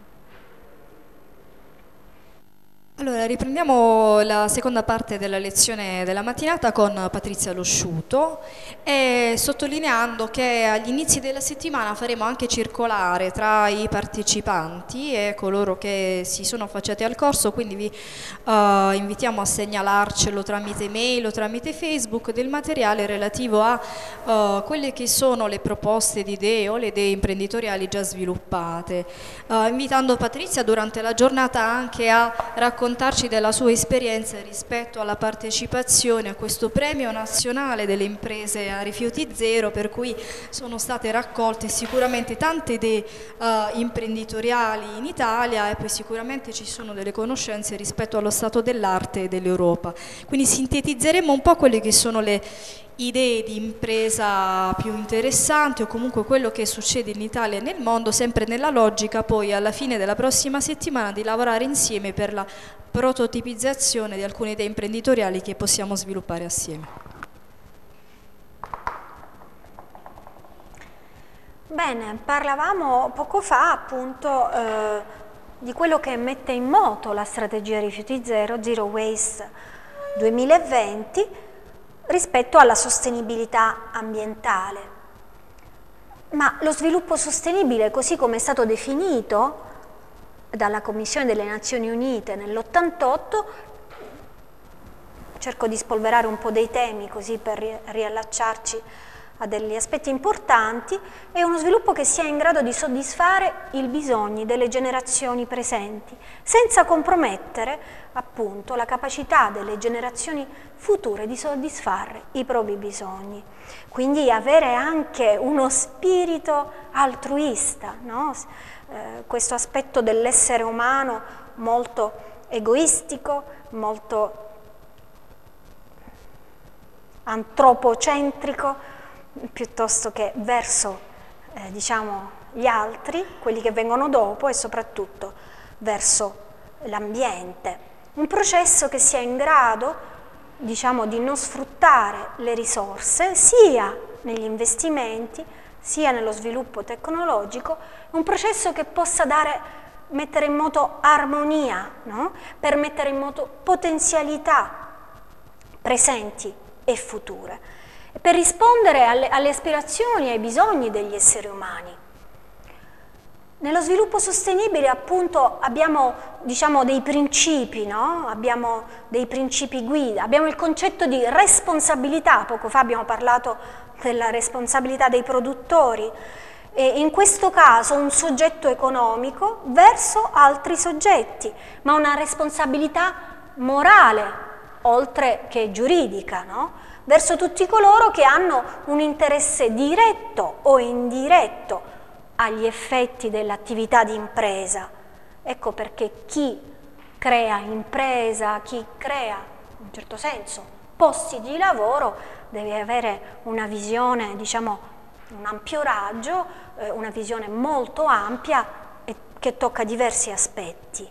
[SPEAKER 1] Allora, riprendiamo la seconda parte della lezione della mattinata con Patrizia Losciuto, e sottolineando che agli inizi della settimana faremo anche circolare tra i partecipanti e coloro che si sono affacciati al corso, quindi vi invitiamo a segnalarcelo tramite mail o tramite Facebook, del materiale relativo a quelle che sono le proposte di idee o le idee imprenditoriali già sviluppate, invitando Patrizia durante la giornata anche a raccontarci della sua esperienza rispetto alla partecipazione a questo premio nazionale delle imprese a rifiuti zero, per cui sono state raccolte sicuramente tante idee imprenditoriali in Italia, e poi sicuramente ci sono delle conoscenze rispetto allo stato dell'arte dell'Europa. Quindi sintetizzeremo un po' quelle che sono le idee di impresa più interessanti, o comunque quello che succede in Italia e nel mondo, sempre nella logica poi alla fine della prossima settimana di lavorare insieme per la prototipizzazione di alcune idee imprenditoriali che possiamo sviluppare assieme.
[SPEAKER 2] Bene, parlavamo poco fa appunto di quello che mette in moto la strategia rifiuti zero, Zero Waste 2020, rispetto alla sostenibilità ambientale. Ma lo sviluppo sostenibile, così come è stato definito dalla Commissione delle Nazioni Unite nell'88, cerco di spolverare un po' dei temi così per riallacciarci ha degli aspetti importanti, è uno sviluppo che sia in grado di soddisfare i bisogni delle generazioni presenti, senza compromettere appunto la capacità delle generazioni future di soddisfare i propri bisogni. Quindi avere anche uno spirito altruista, no? Questo aspetto dell'essere umano molto egoistico, molto antropocentrico, piuttosto che verso diciamo, gli altri, quelli che vengono dopo, e soprattutto verso l'ambiente. Un processo che sia in grado, diciamo, di non sfruttare le risorse sia negli investimenti sia nello sviluppo tecnologico, un processo che possa mettere in moto armonia, no? Per mettere in moto potenzialità presenti e future, per rispondere alle aspirazioni e ai bisogni degli esseri umani. Nello sviluppo sostenibile appunto abbiamo diciamo, dei principi, no? Abbiamo dei principi guida, abbiamo il concetto di responsabilità, poco fa abbiamo parlato della responsabilità dei produttori, e in questo caso un soggetto economico verso altri soggetti, ma una responsabilità morale, oltre che giuridica, no? Verso tutti coloro che hanno un interesse diretto o indiretto agli effetti dell'attività di impresa. Ecco perché chi crea impresa, chi crea, in un certo senso, posti di lavoro, deve avere una visione, diciamo, un ampio raggio, una visione molto ampia e che tocca diversi aspetti.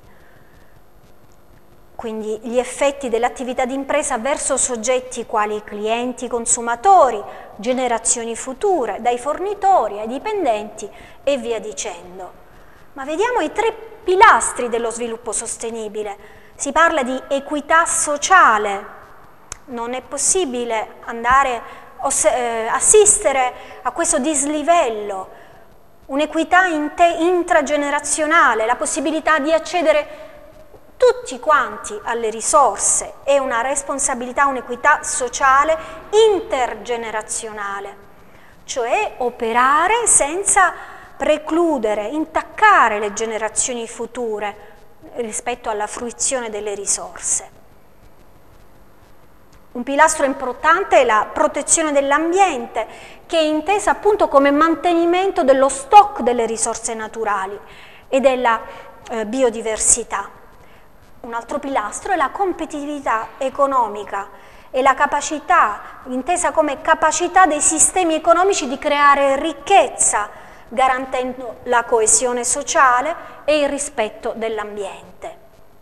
[SPEAKER 2] Quindi gli effetti dell'attività di impresa verso soggetti quali clienti, consumatori, generazioni future, dai fornitori ai dipendenti e via dicendo. Ma vediamo i 3 pilastri dello sviluppo sostenibile. Si parla di equità sociale. Non è possibile andare assistere a questo dislivello, un'equità intragenerazionale, la possibilità di accedere tutti quanti alle risorse e una responsabilità, un'equità sociale intergenerazionale, cioè operare senza precludere, intaccare le generazioni future rispetto alla fruizione delle risorse. Un pilastro importante è la protezione dell'ambiente, che è intesa appunto come mantenimento dello stock delle risorse naturali e della biodiversità. Un altro pilastro è la competitività economica e la capacità, intesa come capacità dei sistemi economici di creare ricchezza, garantendo la coesione sociale e il rispetto dell'ambiente.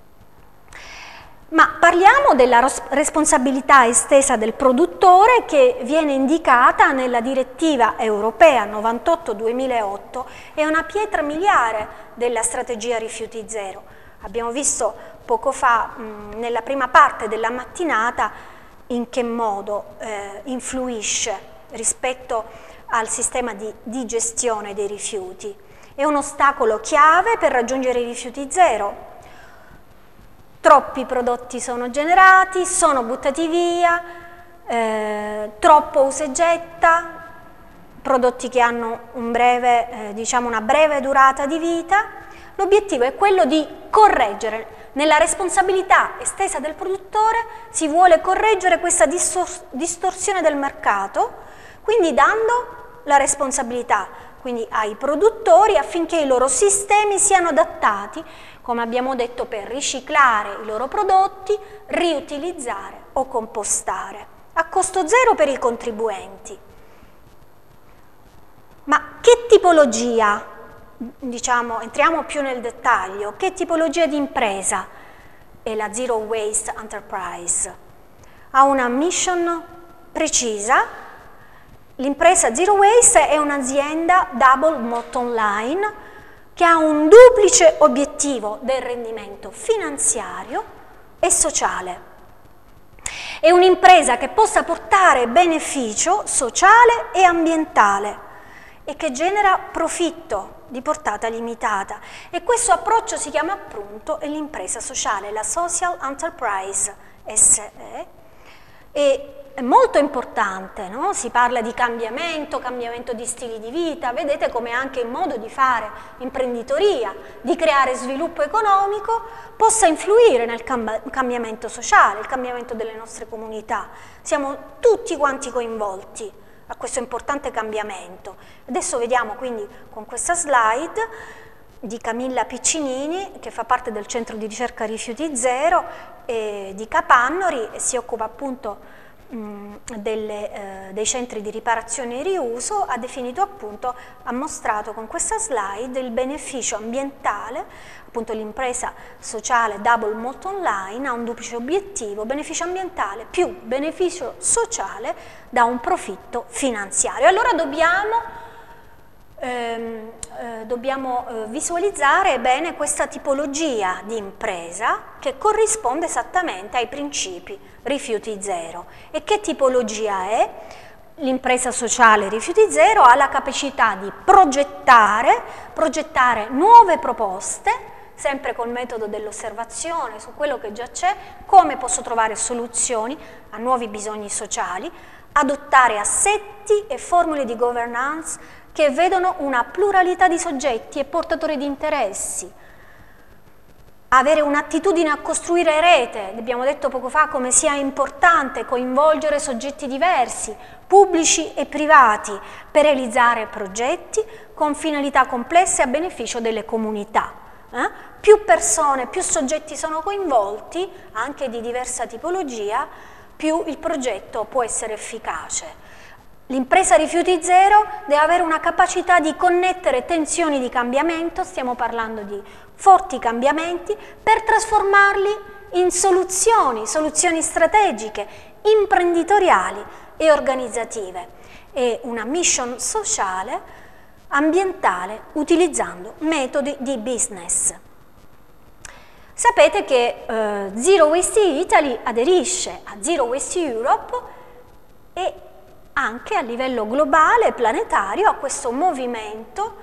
[SPEAKER 2] Ma parliamo della responsabilità estesa del produttore, che viene indicata nella direttiva europea 98/2008, è una pietra miliare della strategia rifiuti zero. Abbiamo visto poco fa, nella prima parte della mattinata, in che modo influisce rispetto al sistema di gestione dei rifiuti. È un ostacolo chiave per raggiungere i rifiuti zero. Troppi prodotti sono generati, sono buttati via, troppo usa e getta, prodotti che hanno una breve durata di vita. L'obiettivo è quello di correggere. Nella responsabilità estesa del produttore si vuole correggere questa distorsione del mercato, quindi dando la responsabilità quindi ai produttori affinché i loro sistemi siano adattati, come abbiamo detto, per riciclare i loro prodotti, riutilizzare o compostare, a costo zero per i contribuenti. Ma che tipologia? Diciamo, entriamo più nel dettaglio, che tipologia di impresa è la Zero Waste Enterprise? Ha una mission precisa. L'impresa Zero Waste è un'azienda double bottom line che ha un duplice obiettivo del rendimento finanziario e sociale. È un'impresa che possa portare beneficio sociale e ambientale e che genera profitto di portata limitata, e questo approccio si chiama appunto l'impresa sociale, la Social Enterprise SE, e è molto importante, no? Si parla di cambiamento di stili di vita, vedete come anche il modo di fare imprenditoria, di creare sviluppo economico possa influire nel cambiamento sociale, il cambiamento delle nostre comunità. Siamo tutti quanti coinvolti a questo importante cambiamento. Adesso vediamo quindi con questa slide di Camilla Piccinini, che fa parte del centro di ricerca Rifiuti Zero di Capannori e si occupa appunto dei centri di riparazione e riuso, ha definito appunto, ha mostrato con questa slide il beneficio ambientale, appunto l'impresa sociale Double Molto Online ha un duplice obiettivo, beneficio ambientale più beneficio sociale da un profitto finanziario. Allora dobbiamo visualizzare bene questa tipologia di impresa che corrisponde esattamente ai principi Rifiuti Zero. E che tipologia è? L'impresa sociale Rifiuti Zero ha la capacità di progettare nuove proposte, sempre col metodo dell'osservazione su quello che già c'è, come posso trovare soluzioni a nuovi bisogni sociali, adottare assetti e formule di governance che vedono una pluralità di soggetti e portatori di interessi, avere un'attitudine a costruire rete. Abbiamo detto poco fa come sia importante coinvolgere soggetti diversi, pubblici e privati, per realizzare progetti con finalità complesse a beneficio delle comunità. Più persone, più soggetti sono coinvolti, anche di diversa tipologia, più il progetto può essere efficace. L'impresa Rifiuti Zero deve avere una capacità di connettere tensioni di cambiamento, stiamo parlando di forti cambiamenti, per trasformarli in soluzioni strategiche, imprenditoriali e organizzative, e una mission sociale, ambientale, utilizzando metodi di business. Sapete che Zero Waste Italy aderisce a Zero Waste Europe e anche a livello globale, planetario, a questo movimento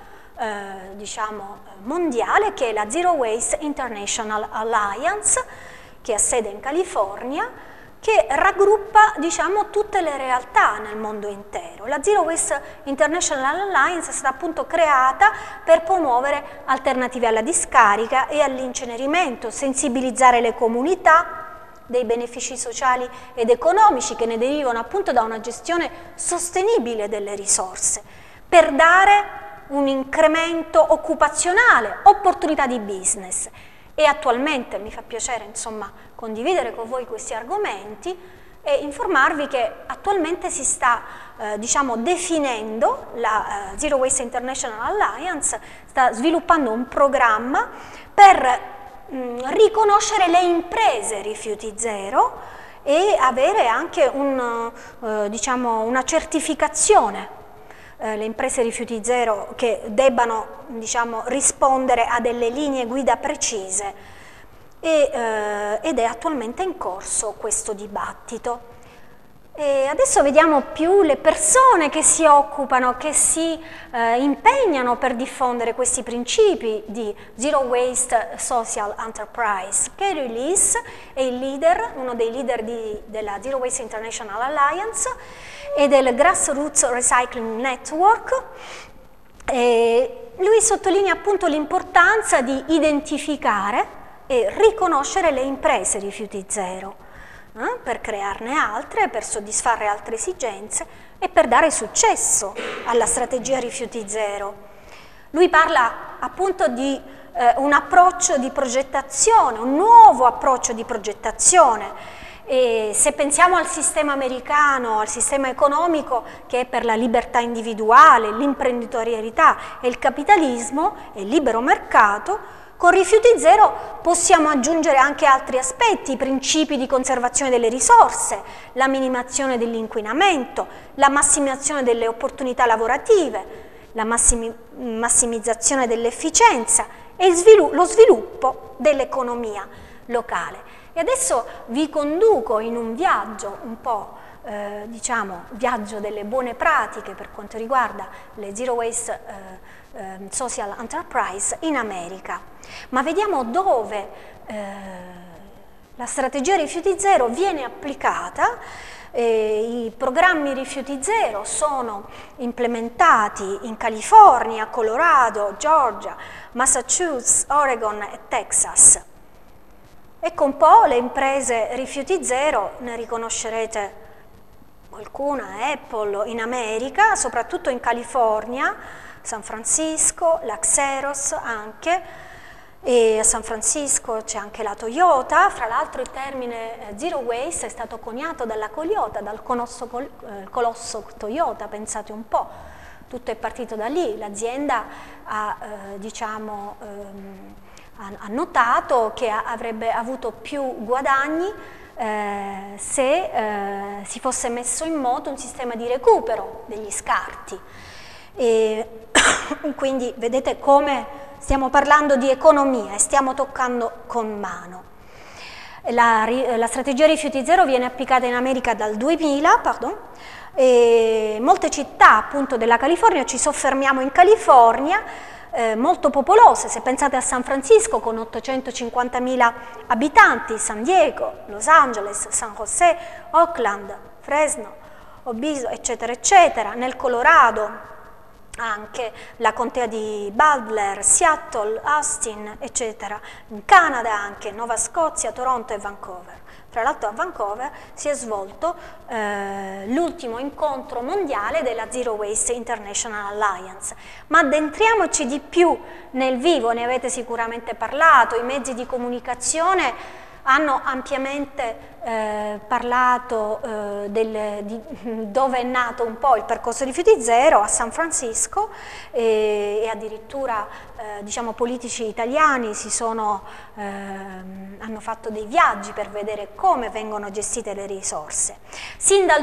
[SPEAKER 2] mondiale che è la Zero Waste International Alliance, che ha sede in California, che raggruppa tutte le realtà nel mondo intero. La Zero Waste International Alliance è stata appunto creata per promuovere alternative alla discarica e all'incenerimento, sensibilizzare le comunità dei benefici sociali ed economici che ne derivano appunto da una gestione sostenibile delle risorse, per dare un incremento occupazionale, opportunità di business. E attualmente mi fa piacere condividere con voi questi argomenti e informarvi che attualmente si sta definendo, la Zero Waste International Alliance sta sviluppando un programma per riconoscere le imprese Rifiuti Zero e avere anche una certificazione, le imprese Rifiuti Zero che debbano rispondere a delle linee guida precise, ed è attualmente in corso questo dibattito. E adesso vediamo più le persone che si occupano, che si impegnano per diffondere questi principi di Zero Waste Social Enterprise. Kerry Lees è il leader, uno dei leader della Zero Waste International Alliance e del Grassroots Recycling Network. E lui sottolinea appunto l'importanza di identificare e riconoscere le imprese Rifiuti Zero, per crearne altre, per soddisfare altre esigenze e per dare successo alla strategia Rifiuti Zero. Lui parla appunto di un approccio di progettazione, un nuovo approccio di progettazione. E se pensiamo al sistema americano, al sistema economico che è per la libertà individuale, l'imprenditorialità e il capitalismo e il libero mercato, con Rifiuti Zero possiamo aggiungere anche altri aspetti, i principi di conservazione delle risorse, la minimazione dell'inquinamento, la massimazione delle opportunità lavorative, la massimizzazione dell'efficienza e lo sviluppo dell'economia locale. E adesso vi conduco in un viaggio un po', viaggio delle buone pratiche per quanto riguarda le Zero Waste Social Enterprise in America. Ma vediamo dove la strategia Rifiuti Zero viene applicata I programmi rifiuti zero sono implementati in California, Colorado, Georgia, Massachusetts, Oregon e Texas. Ecco un po' le imprese rifiuti zero, ne riconoscerete qualcuna, Apple in America, soprattutto in California, San Francisco, la Xerox anche, e a San Francisco c'è anche la Toyota. Fra l'altro il termine Zero Waste è stato coniato dalla Toyota, dal colosso Toyota, pensate un po', tutto è partito da lì, l'azienda ha, ha notato che avrebbe avuto più guadagni se si fosse messo in moto un sistema di recupero degli scarti. E quindi vedete come stiamo parlando di economia e stiamo toccando con mano. La strategia rifiuti zero viene applicata in America dal 2000, e molte città appunto della California, ci soffermiamo in California, molto popolose. Se pensate a San Francisco con 850.000 abitanti, San Diego, Los Angeles, San José, Oakland, Fresno, Obispo, eccetera, eccetera. Nel Colorado anche la contea di Butler, Seattle, Austin, eccetera. In Canada anche, Nuova Scozia, Toronto e Vancouver. Tra l'altro a Vancouver si è svolto l'ultimo incontro mondiale della Zero Waste International Alliance. Ma addentriamoci di più nel vivo, ne avete sicuramente parlato, i mezzi di comunicazione hanno ampiamente parlato di dove è nato un po' il percorso rifiuti zero, a San Francisco, e addirittura diciamo politici italiani hanno fatto dei viaggi per vedere come vengono gestite le risorse. Sin dal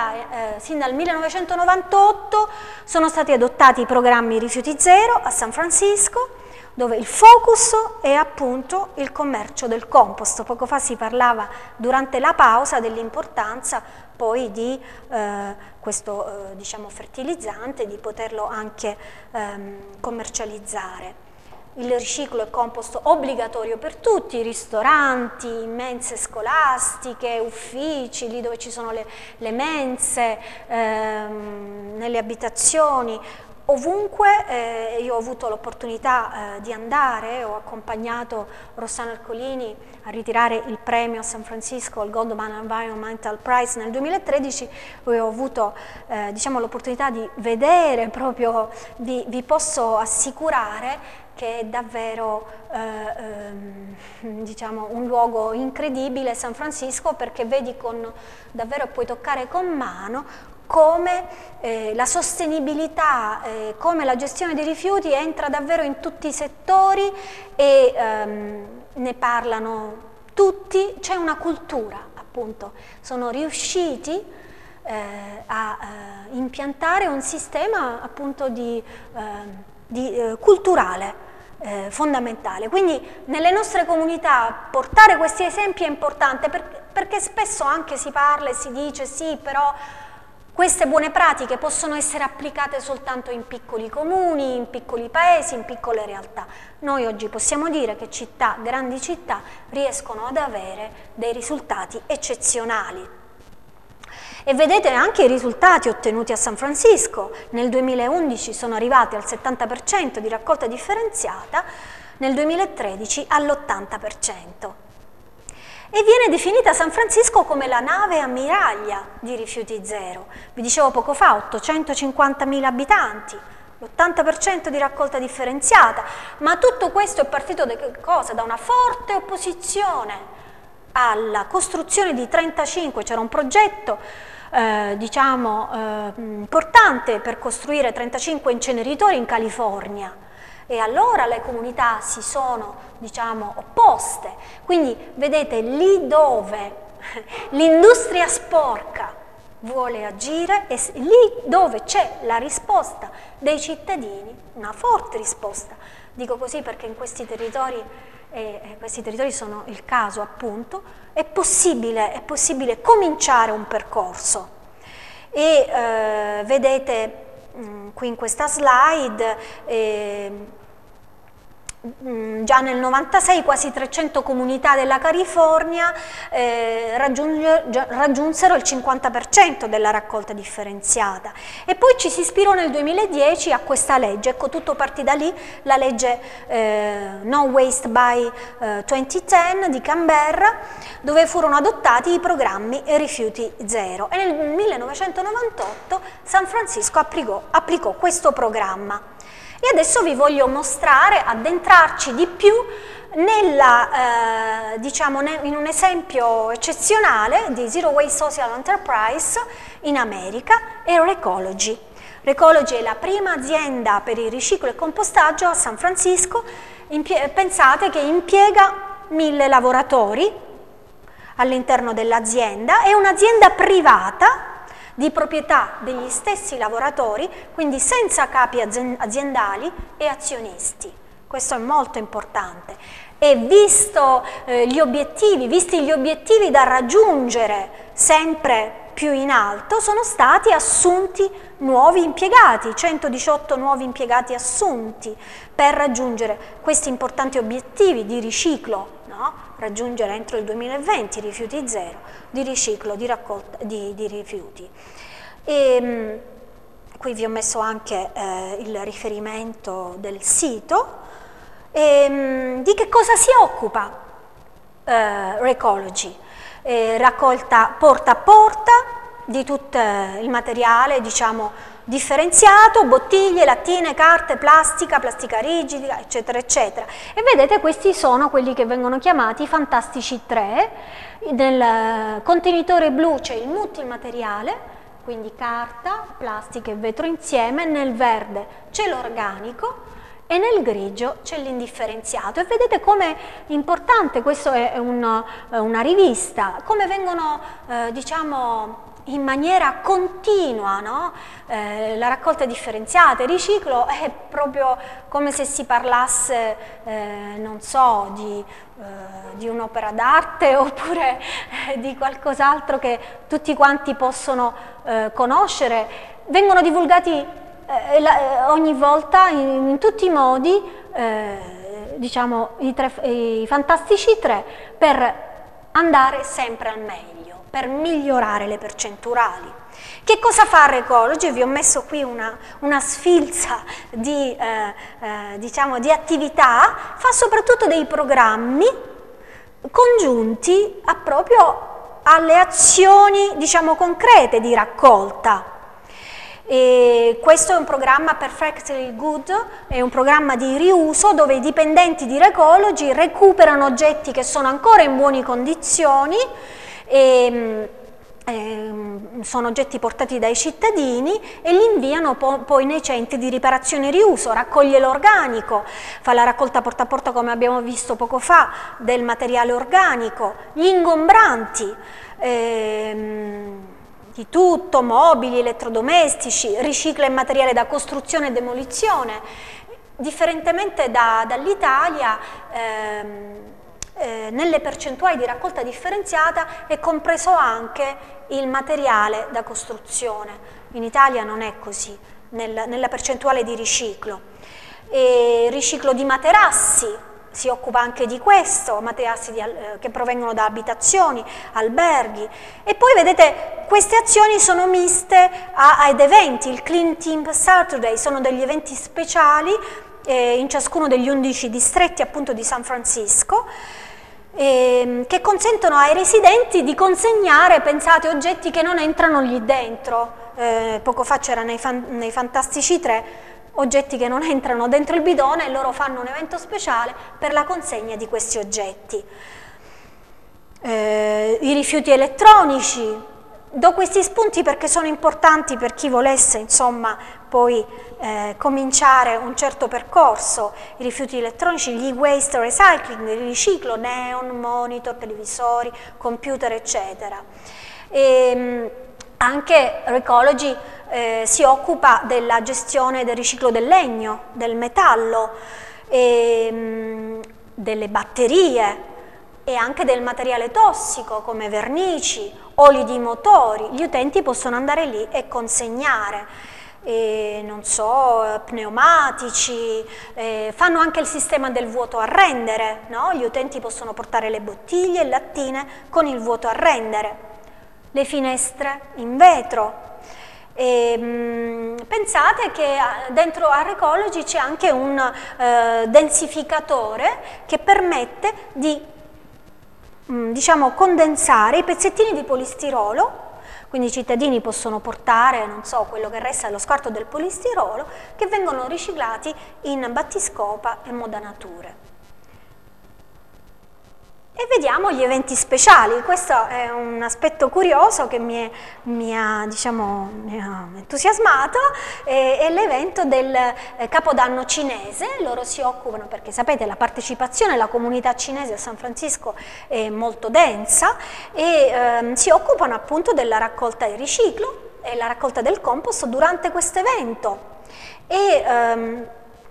[SPEAKER 2] 1998 sono stati adottati i programmi rifiuti zero a San Francisco, dove il focus è appunto il commercio del compost. Poco fa si parlava durante la pausa dell'importanza poi di questo diciamo fertilizzante, di poterlo anche commercializzare. Il riciclo e compost obbligatorio per tutti, ristoranti, mense scolastiche, uffici, lì dove ci sono le mense, nelle abitazioni. Ovunque io ho avuto l'opportunità di andare, ho accompagnato Rossano Ercolini a ritirare il premio a San Francisco, il Goldman Environmental Prize nel 2013, ho avuto diciamo, l'opportunità di vedere proprio, vi posso assicurare che è davvero diciamo, un luogo incredibile San Francisco, perché vedi davvero puoi toccare con mano come la sostenibilità, come la gestione dei rifiuti entra davvero in tutti i settori e ne parlano tutti, c'è una cultura appunto, sono riusciti a impiantare un sistema appunto culturale fondamentale. Quindi nelle nostre comunità portare questi esempi è importante perché spesso anche si parla e si dice sì, però queste buone pratiche possono essere applicate soltanto in piccoli comuni, in piccoli paesi, in piccole realtà. Noi oggi possiamo dire che grandi città riescono ad avere dei risultati eccezionali. E vedete anche i risultati ottenuti a San Francisco. Nel 2011 sono arrivati al 70% di raccolta differenziata, nel 2013 all'80%. E viene definita San Francisco come la nave ammiraglia di rifiuti zero. Vi dicevo poco fa, 850.000 abitanti, l'80% di raccolta differenziata, ma tutto questo è partito da cosa? Da una forte opposizione alla costruzione di 35, c'era un progetto importante per costruire 35 inceneritori in California. E allora le comunità si sono, opposte. Quindi, vedete, lì dove l'industria sporca vuole agire e lì dove c'è la risposta dei cittadini, una forte risposta. Dico così perché in questi territori sono il caso appunto, è possibile cominciare un percorso. E vedete qui in questa slide già nel 96 quasi 300 comunità della California raggiunsero il 50% della raccolta differenziata, e poi ci si ispirò nel 2010 a questa legge. Ecco, tutto partì da lì, la legge No Waste by 2010 di Canberra, dove furono adottati i programmi rifiuti zero, e nel 1998 San Francisco applicò questo programma. E adesso vi voglio mostrare, addentrarci di più diciamo, in un esempio eccezionale di Zero Waste Social Enterprise in America, è Recology. Recology è la prima azienda per il riciclo e compostaggio a San Francisco. Pensate che impiega 1000 lavoratori all'interno dell'azienda, è un'azienda privata di proprietà degli stessi lavoratori, quindi senza capi aziendali e azionisti. Questo è molto importante. E visti gli obiettivi da raggiungere sempre più in alto, sono stati assunti nuovi impiegati, 118 nuovi impiegati assunti per raggiungere questi importanti obiettivi di riciclo, no? Raggiungere entro il 2020 rifiuti zero, di riciclo, di raccolta di rifiuti. E, qui vi ho messo anche il riferimento del sito. Di che cosa si occupa Recology? Raccolta porta a porta di tutto il materiale, diciamo, differenziato, bottiglie, lattine, carte, plastica rigida, eccetera, eccetera. E vedete, questi sono quelli che vengono chiamati i fantastici 3. Nel contenitore blu c'è il multimateriale, quindi carta, plastica e vetro insieme, nel verde c'è l'organico e nel grigio c'è l'indifferenziato. E vedete com'è importante, questo è una rivista, come vengono, diciamo, in maniera continua, no? La raccolta differenziata, il riciclo è proprio come se si parlasse, non so, di un'opera d'arte oppure di qualcos'altro che tutti quanti possono conoscere. Vengono divulgati ogni volta in tutti i modi, diciamo, i fantastici 3 per andare sempre al meglio, per migliorare le percentuali. Che cosa fa Recology? Vi ho messo qui una sfilza di, diciamo, di attività. Fa soprattutto dei programmi congiunti proprio alle azioni, diciamo, concrete di raccolta. E questo è un programma Perfectly Good, è un programma di riuso dove i dipendenti di Recology recuperano oggetti che sono ancora in buone condizioni, sono oggetti portati dai cittadini, e li inviano poi nei centri di riparazione e riuso. Raccoglie l'organico, fa la raccolta porta a porta, come abbiamo visto poco fa, del materiale organico, gli ingombranti, di tutto, mobili, elettrodomestici, ricicla il materiale da costruzione e demolizione. Differentemente dall'Italia, nelle percentuali di raccolta differenziata è compreso anche il materiale da costruzione. In Italia non è così, nella percentuale di riciclo. Riciclo di materassi, si occupa anche di questo, materassi che provengono da abitazioni, alberghi. E poi vedete, queste azioni sono miste ad eventi. Il Clean Team Saturday sono degli eventi speciali in ciascuno degli 11 distretti, appunto, di San Francisco, che consentono ai residenti di consegnare, pensate, oggetti che non entrano lì dentro. Poco fa c'era nei Fantastici 3 oggetti che non entrano dentro il bidone, e loro fanno un evento speciale per la consegna di questi oggetti. I rifiuti elettronici. Do questi spunti perché sono importanti per chi volesse, insomma, poi cominciare un certo percorso. I rifiuti elettronici, gli waste recycling, il riciclo, neon, monitor, televisori, computer, eccetera. Anche Recology si occupa della gestione del riciclo del legno, del metallo, delle batterie e anche del materiale tossico come vernici, oli di motori. Gli utenti possono andare lì e consegnare. non so, pneumatici, fanno anche il sistema del vuoto a rendere, no? Gli utenti possono portare le bottiglie e lattine con il vuoto a rendere, le finestre in vetro. Pensate che dentro a Recology c'è anche un densificatore che permette di diciamo, condensare i pezzettini di polistirolo, quindi i cittadini possono portare, non so, quello che resta dello scarto del polistirolo, che vengono riciclati in battiscopa e modanature. E vediamo gli eventi speciali. Questo è un aspetto curioso che mi ha entusiasmato, è l'evento del Capodanno cinese. Loro si occupano, perché sapete la partecipazione alla comunità cinese a San Francisco è molto densa, e si occupano appunto della raccolta e riciclo e la raccolta del compost durante questo evento. E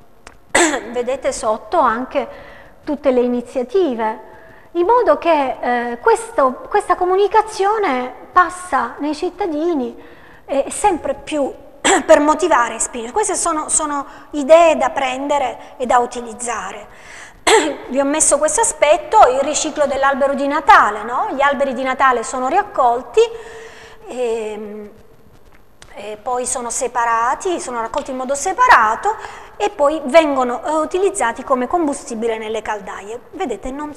[SPEAKER 2] vedete sotto anche tutte le iniziative, in modo che questa comunicazione passa nei cittadini sempre più per motivare e spingere. Queste sono idee da prendere e da utilizzare. Vi ho messo questo aspetto, il riciclo dell'albero di Natale, no? Gli alberi di Natale sono raccolti e poi sono separati, sono raccolti in modo separato e poi vengono utilizzati come combustibile nelle caldaie. Vedete, non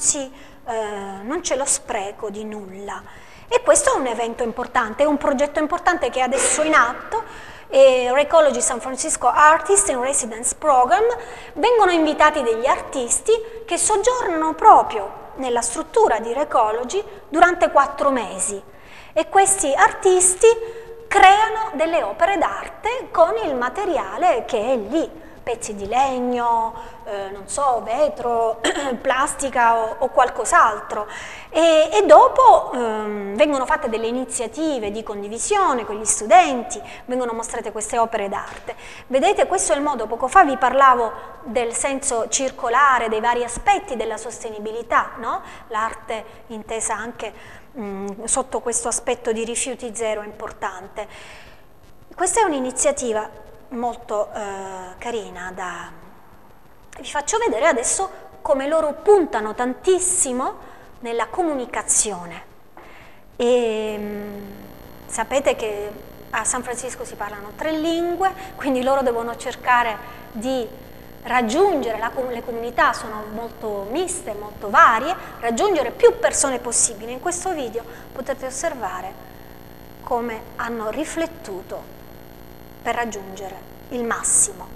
[SPEAKER 2] c'è lo spreco di nulla. E questo è un evento importante, è un progetto importante che è adesso in atto. Recology San Francisco Artist in Residence Program. Vengono invitati degli artisti che soggiornano proprio nella struttura di Recology durante 4 mesi, e questi artisti creano delle opere d'arte con il materiale che è lì, pezzi di legno, non so, vetro, plastica o qualcos'altro, e dopo vengono fatte delle iniziative di condivisione con gli studenti, vengono mostrate queste opere d'arte. Vedete, questo è il modo, poco fa vi parlavo del senso circolare, dei vari aspetti della sostenibilità, no? L'arte intesa anche sotto questo aspetto di rifiuti zero è importante. Questa è un'iniziativa molto carina vi faccio vedere adesso come loro puntano tantissimo nella comunicazione. Sapete che a San Francisco si parlano 3 lingue, quindi loro devono cercare di raggiungere, le comunità sono molto miste, molto varie, raggiungere più persone possibili. In questo video potete osservare come hanno riflettuto per raggiungere il massimo.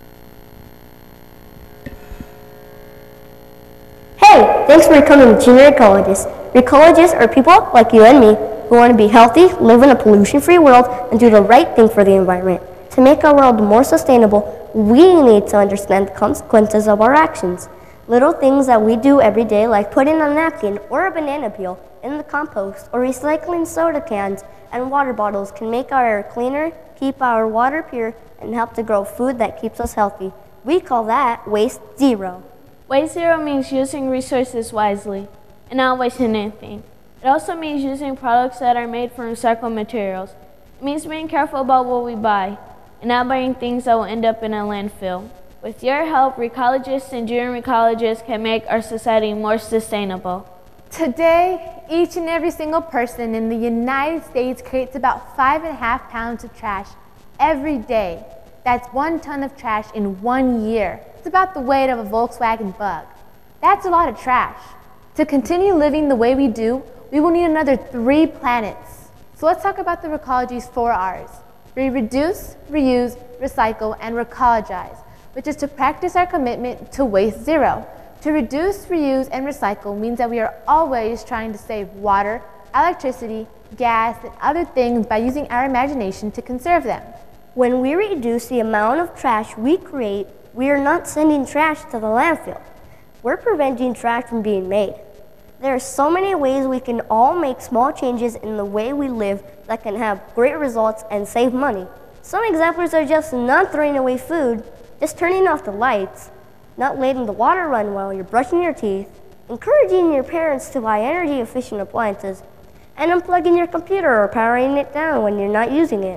[SPEAKER 4] Hey, thanks for coming to Junior Ecologists. Ecologists are people like you and me who want to be healthy, live in a pollution-free world, and do the right thing for the environment. To make our world more sustainable, we need to understand the consequences of our actions. Little things that we do every day, like putting a napkin or a banana peel in the compost, or recycling soda cans and water bottles, can make our air cleaner, keep our water pure, and help to grow food that keeps us healthy. We call that Waste Zero.
[SPEAKER 5] Waste Zero means using resources wisely and not wasting anything. It also means using products that are made from recycled materials. It means being careful about what we buy and not buying things that will end up in a landfill. With your help, Recologists and junior ecologists can make our society more sustainable.
[SPEAKER 6] Today, each and every single person in the United States creates about 5.5 pounds of trash every day. That's 1 ton of trash in 1 year. It's about the weight of a Volkswagen Bug. That's a lot of trash. To continue living the way we do, we will need another 3 planets. So let's talk about the Recology's 4 R's. We reduce, reuse, recycle, and recologize, which is to practice our commitment to waste zero. To reduce, reuse, and recycle means that we are always trying to save water, electricity, gas, and other things by using our imagination to conserve them.
[SPEAKER 4] When we reduce the amount of trash we create, we are not sending trash to the landfill. We're preventing trash from being made. There are so many ways we can all make small changes in the way we live that can have great results and save money. Some examples are just not throwing away food, just turning off the lights, not letting the water run while you're brushing your teeth, encouraging your parents to buy energy-efficient appliances, and unplugging your computer or powering it down when you're not using it.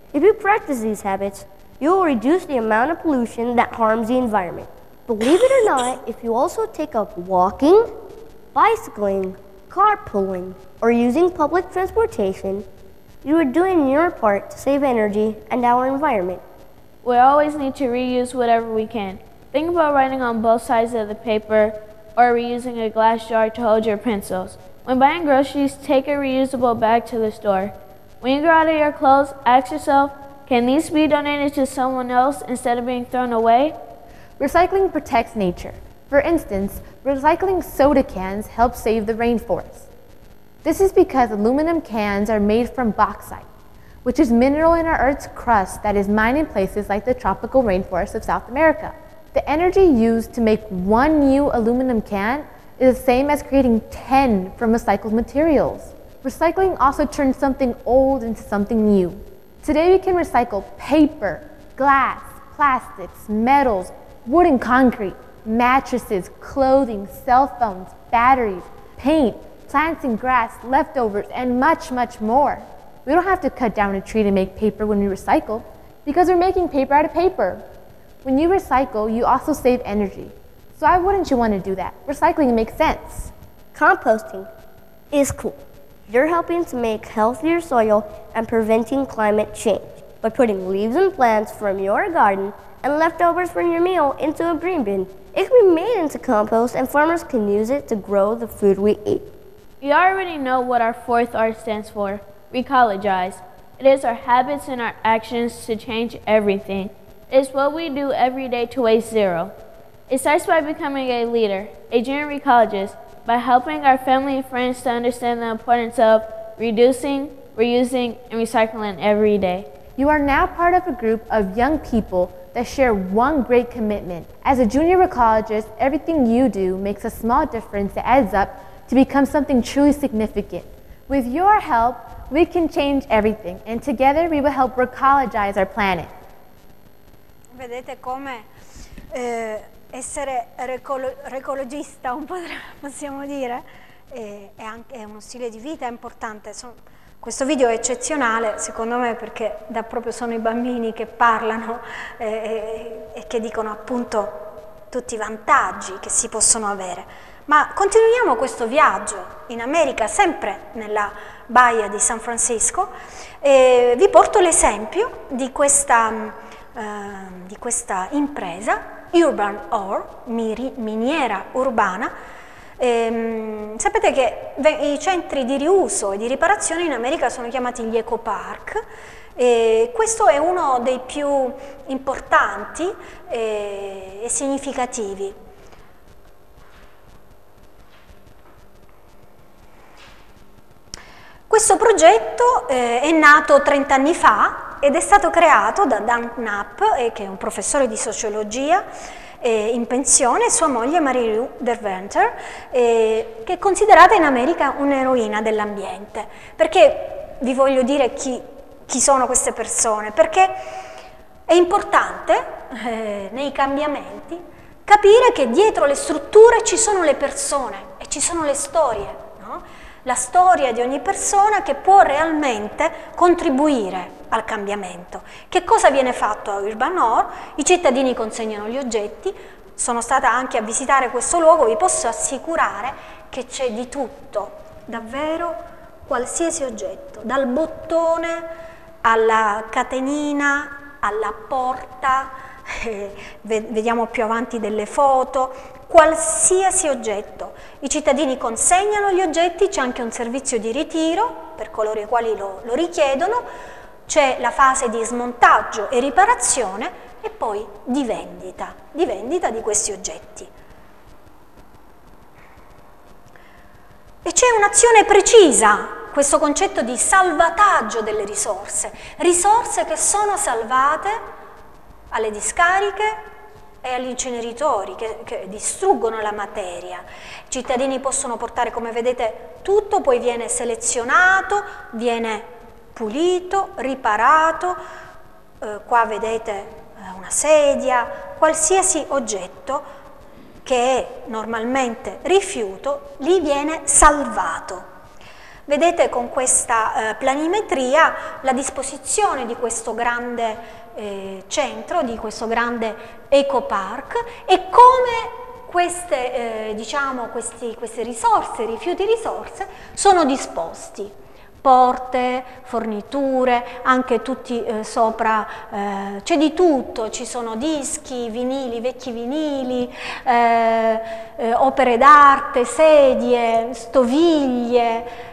[SPEAKER 4] If you practice these habits, you will reduce the amount of pollution that harms the environment. Believe it or not, if you also take up walking, bicycling, carpooling, or using public transportation, you are doing your part to save energy and our environment.
[SPEAKER 5] We always need to reuse whatever we can. Think about writing on both sides of the paper or reusing a glass jar to hold your pencils. When buying groceries, take a reusable bag to the store. When you grow out of your clothes, ask yourself, can these be donated to someone else instead of being thrown away?
[SPEAKER 6] Recycling protects nature. For instance, recycling soda cans helps save the rainforest. This is because aluminum cans are made from bauxite, which is mineral in our Earth's crust that is mined in places like the tropical rainforest of South America. The energy used to make one new aluminum can is the same as creating 10 from recycled materials. Recycling also turns something old into something new. Today we can recycle paper, glass, plastics, metals, wood and concrete, mattresses, clothing, cell phones, batteries, paint, plants and grass, leftovers, and much, much more. We don't have to cut down a tree to make paper when we recycle because we're making paper out of paper. When you recycle, you also save energy. So why wouldn't you want to do that? Recycling makes sense.
[SPEAKER 4] Composting is cool. You're helping to make healthier soil and preventing climate change by putting leaves and plants from your garden and leftovers from your meal into a green bin. It can be made into compost and farmers can use it to grow the food we eat.
[SPEAKER 5] You already know what our fourth R stands for, recologize. It is our habits and our actions to change everything. It is what we do every day to waste zero. It starts by becoming a leader, a junior ecologist, by helping our family and friends to understand the importance of reducing, reusing, and recycling every day.
[SPEAKER 6] You are now part of a group of young people that share one great commitment. As a junior ecologist, everything you do makes a small difference that adds up to become something truly significant. With your help, we can change everything, and together we will help recologize our planet.
[SPEAKER 2] Vedete come essere ecologista, possiamo dire, è uno stile di vita importante. Questo video è eccezionale, secondo me, perché sono i bambini che parlano e che dicono appunto tutti i vantaggi che si possono avere. Ma continuiamo questo viaggio in America, sempre nella baia di San Francisco, e vi porto l'esempio di questa impresa, Urban Ore, miniera urbana. Sapete che i centri di riuso e di riparazione in America sono chiamati gli ecopark, e questo è uno dei più importanti e significativi. Questo progetto è nato 30 anni fa ed è stato creato da Dan Knapp, che è un professore di sociologia in pensione, e sua moglie Marie-Lou Derventer, che è considerata in America un'eroina dell'ambiente. Perché vi voglio dire chi sono queste persone? Perché è importante nei cambiamenti capire che dietro le strutture ci sono le persone e ci sono le storie, no? La storia di ogni persona che può realmente contribuire al cambiamento. Che cosa viene fatto a Urban Ore? I cittadini consegnano gli oggetti. Sono stata anche a visitare questo luogo, vi posso assicurare che c'è di tutto, davvero qualsiasi oggetto, dal bottone alla catenina, alla porta, vediamo più avanti delle foto, qualsiasi oggetto. I cittadini consegnano gli oggetti, c'è anche un servizio di ritiro per coloro i quali lo richiedono, c'è la fase di smontaggio e riparazione e poi di vendita di questi oggetti. E c'è un'azione precisa, questo concetto di salvataggio delle risorse che sono salvate alle discariche e agli inceneritori che distruggono la materia. I cittadini possono portare, come vedete, tutto, poi viene selezionato, viene pulito, riparato, qua vedete una sedia, qualsiasi oggetto che è normalmente rifiuto, lì viene salvato. Vedete con questa planimetria la disposizione di questo grande centro, di questo grande ecopark, e come queste, queste risorse, rifiuti risorse, sono disposti. Porte, forniture, anche tutti sopra, c'è di tutto, ci sono dischi, vinili, vecchi vinili, opere d'arte, sedie, stoviglie,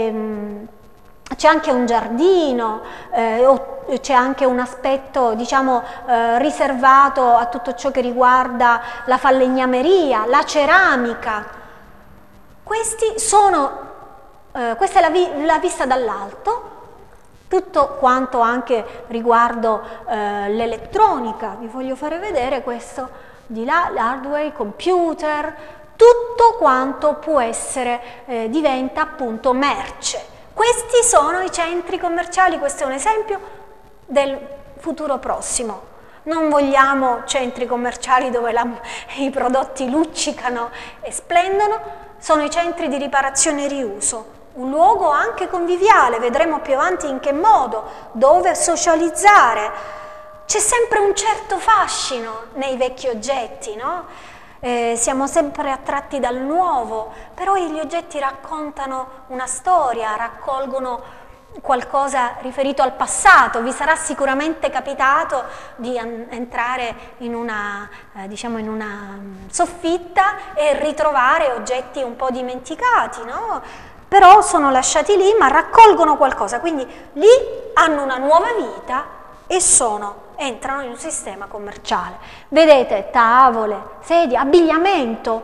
[SPEAKER 2] c'è anche un giardino, c'è anche un aspetto, diciamo, riservato a tutto ciò che riguarda la falegnameria, la ceramica. Questi sono questa è la vista dall'alto, tutto quanto anche riguardo l'elettronica. Vi voglio fare vedere questo di là, l'hardware, computer, tutto quanto può essere, diventa appunto merce. Questi sono i centri commerciali, questo è un esempio del futuro prossimo. Non vogliamo centri commerciali dove i prodotti luccicano e splendono, sono i centri di riparazione e riuso. Un luogo anche conviviale, vedremo più avanti in che modo, dove socializzare. C'è sempre un certo fascino nei vecchi oggetti, no? Siamo sempre attratti dal nuovo, però gli oggetti raccontano una storia, raccolgono qualcosa riferito al passato. Vi sarà sicuramente capitato di entrare in una, diciamo, in una soffitta e ritrovare oggetti un po' dimenticati, no? Però sono lasciati lì, ma raccolgono qualcosa, quindi lì hanno una nuova vita e entrano in un sistema commerciale. Vedete, tavole, sedie, abbigliamento,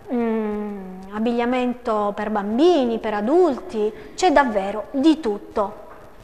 [SPEAKER 2] abbigliamento per bambini, per adulti, c'è davvero di tutto.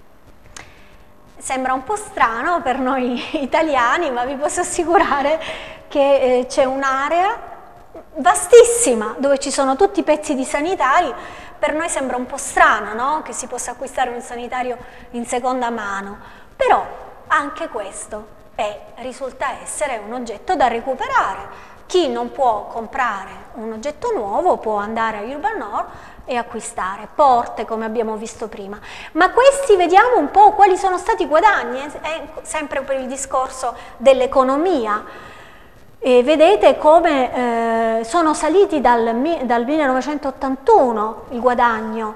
[SPEAKER 2] Sembra un po' strano per noi italiani, ma vi posso assicurare che c'è un'area vastissima dove ci sono tutti i pezzi di sanitari. Per noi sembra un po' strano, no? Che si possa acquistare un sanitario in seconda mano, però anche questo risulta essere un oggetto da recuperare. Chi non può comprare un oggetto nuovo può andare a Urban North e acquistare porte, come abbiamo visto prima. Ma questi, vediamo un po' quali sono stati i guadagni, sempre per il discorso dell'economia. E vedete come sono saliti dal 1981 il guadagno,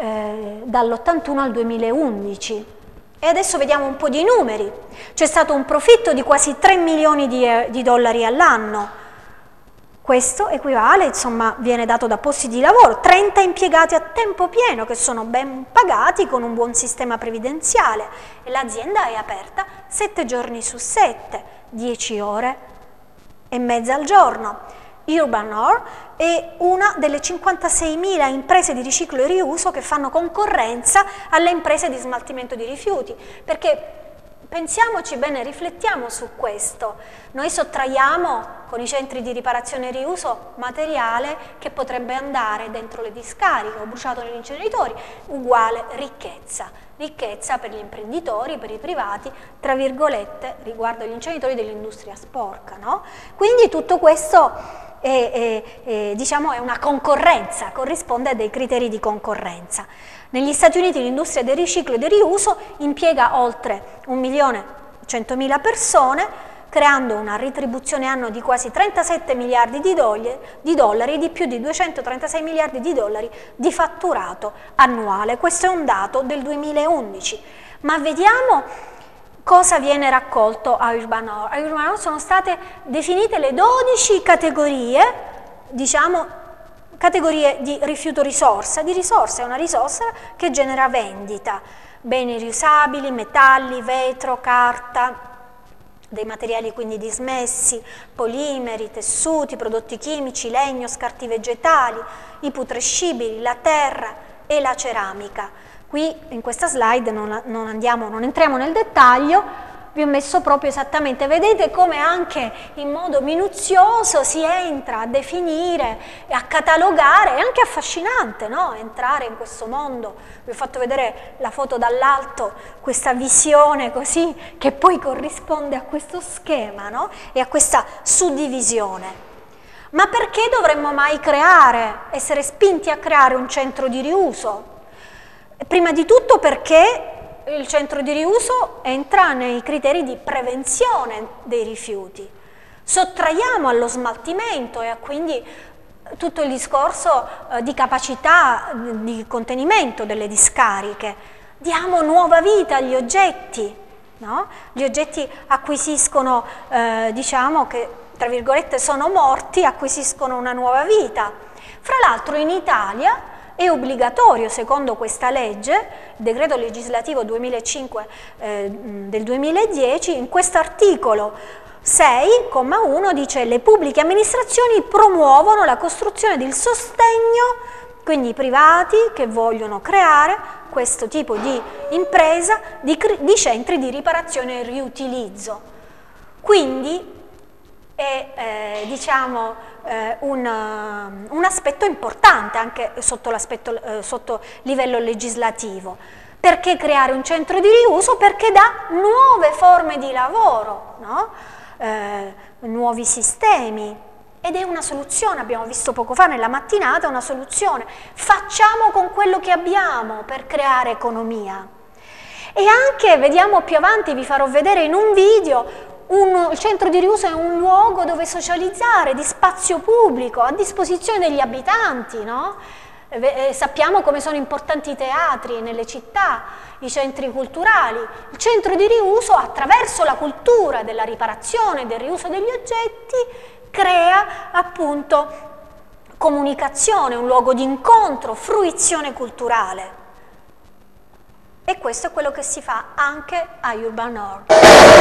[SPEAKER 2] dall'81 al 2011. E adesso vediamo un po' di numeri. C'è stato un profitto di quasi 3 milioni di dollari all'anno. Questo equivale, insomma, viene dato da posti di lavoro, 30 impiegati a tempo pieno che sono ben pagati con un buon sistema previdenziale, e l'azienda è aperta 7 giorni su 7, 10 ore e mezza al giorno. Urban North è una delle 56.000 imprese di riciclo e riuso che fanno concorrenza alle imprese di smaltimento di rifiuti, perché pensiamoci bene, riflettiamo su questo. Noi sottraiamo con i centri di riparazione e riuso materiale che potrebbe andare dentro le discariche o bruciato negli inceneritori, uguale ricchezza. Ricchezza per gli imprenditori, per i privati, tra virgolette, riguardo agli inceneritori dell'industria sporca, no? Quindi tutto questo diciamo, è una concorrenza, corrisponde a dei criteri di concorrenza. Negli Stati Uniti l'industria del riciclo e del riuso impiega oltre 1.100.000 persone, creando una retribuzione annua di quasi 37 miliardi di dollari e di più di 236 miliardi di dollari di fatturato annuale. Questo è un dato del 2011. Ma vediamo cosa viene raccolto a Urban North. A Urban North sono state definite le 12 categorie, diciamo, categorie di rifiuto risorsa. Di risorsa è una risorsa che genera vendita, beni riusabili, metalli, vetro, carta, dei materiali quindi dismessi, polimeri, tessuti, prodotti chimici, legno, scarti vegetali, i putrescibili, la terra e la ceramica. Qui in questa slide non entriamo nel dettaglio, vi ho messo proprio esattamente, vedete come anche in modo minuzioso si entra a definire e a catalogare, è anche affascinante, no? Entrare in questo mondo. Vi ho fatto vedere la foto dall'alto, questa visione così che poi corrisponde a questo schema, no? E a questa suddivisione. Ma perché dovremmo mai essere spinti a creare un centro di riuso? Prima di tutto perché il centro di riuso entra nei criteri di prevenzione dei rifiuti. Sottraiamo allo smaltimento e quindi tutto il discorso di capacità di contenimento delle discariche. Diamo nuova vita agli oggetti, no? Gli oggetti acquisiscono, diciamo che tra virgolette sono morti, acquisiscono una nuova vita. Fra l'altro in Italia è obbligatorio, secondo questa legge, il decreto legislativo 2005 del 2010, in questo articolo 6,1 dice: le pubbliche amministrazioni promuovono la costruzione del sostegno, quindi i privati che vogliono creare questo tipo di impresa, di centri di riparazione e riutilizzo. Quindi è diciamo, un aspetto importante anche sotto livello legislativo. Perché creare un centro di riuso? Perché dà nuove forme di lavoro, no? Nuovi sistemi, ed è una soluzione, abbiamo visto poco fa nella mattinata, una soluzione. Facciamo con quello che abbiamo per creare economia. E anche, vediamo più avanti, vi farò vedere in un video, il centro di riuso è un luogo dove socializzare, di spazio pubblico, a disposizione degli abitanti, no? Sappiamo come sono importanti i teatri nelle città, i centri culturali. Il centro di riuso, attraverso la cultura della riparazione e del riuso degli oggetti, crea appunto comunicazione, un luogo di incontro, fruizione culturale. E questo è quello che si fa anche a Urban Nord.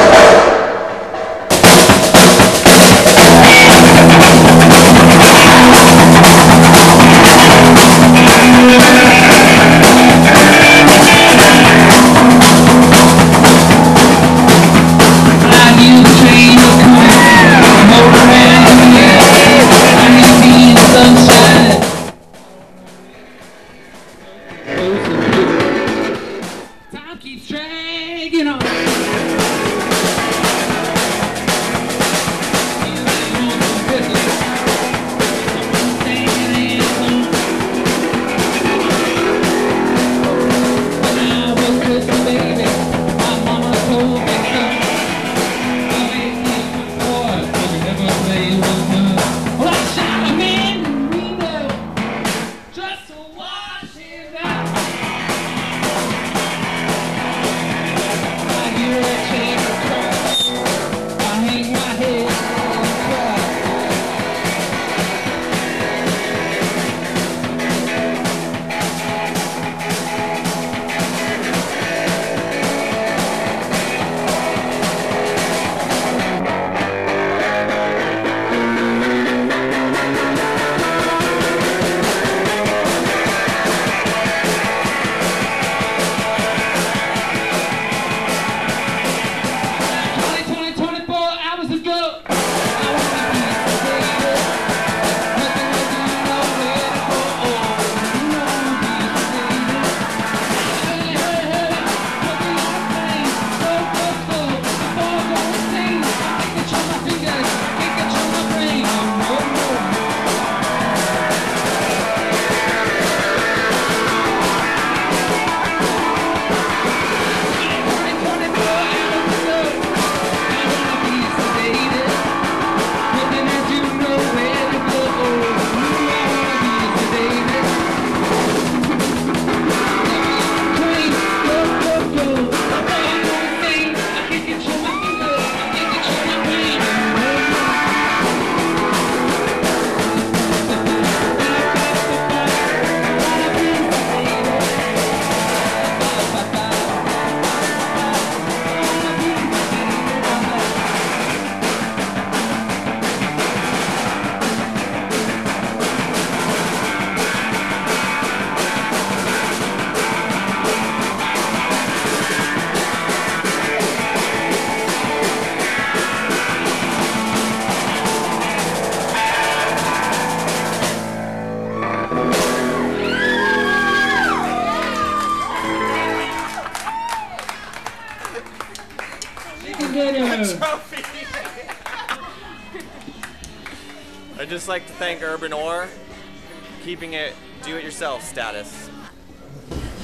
[SPEAKER 7] I'd just like to thank Urban Ore, keeping it do-it-yourself status.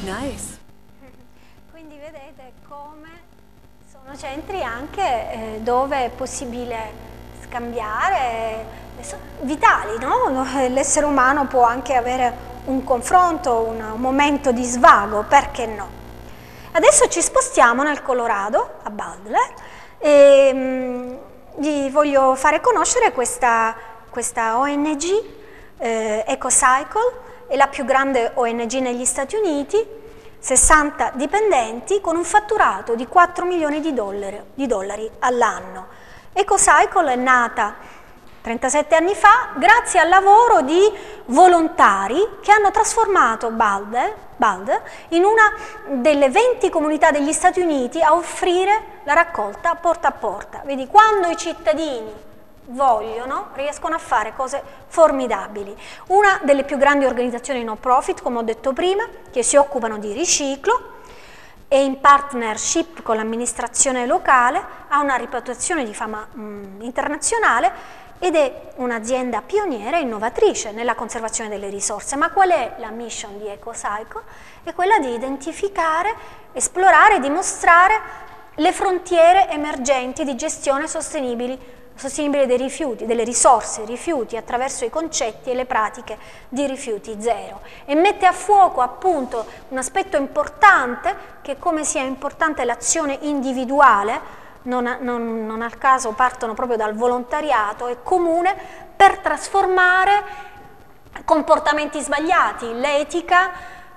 [SPEAKER 7] Nice.
[SPEAKER 2] Quindi vedete come sono centri anche dove è possibile scambiare, vitali, no? L'essere umano può anche avere un confronto, un momento di svago, perché no? Adesso ci spostiamo nel Colorado, a Butler, e vi voglio fare conoscere questa ONG, EcoCycle, è la più grande ONG negli Stati Uniti, 60 dipendenti con un fatturato di 4 milioni di dollari all'anno. EcoCycle è nata 37 anni fa grazie al lavoro di volontari che hanno trasformato Boulder in una delle 20 comunità degli Stati Uniti a offrire la raccolta porta a porta. Vedi, quando i cittadini vogliono, riescono a fare cose formidabili. Una delle più grandi organizzazioni no profit, come ho detto prima, che si occupano di riciclo e in partnership con l'amministrazione locale, ha una reputazione di fama internazionale ed è un'azienda pioniera e innovatrice nella conservazione delle risorse. Ma qual è la mission di EcoCycle? È quella di identificare, esplorare e dimostrare le frontiere emergenti di gestione sostenibile dei rifiuti, delle risorse rifiuti, attraverso i concetti e le pratiche di rifiuti zero, e mette a fuoco appunto un aspetto importante, che come sia importante l'azione individuale, non al caso partono proprio dal volontariato, è comune per trasformare comportamenti sbagliati, l'etica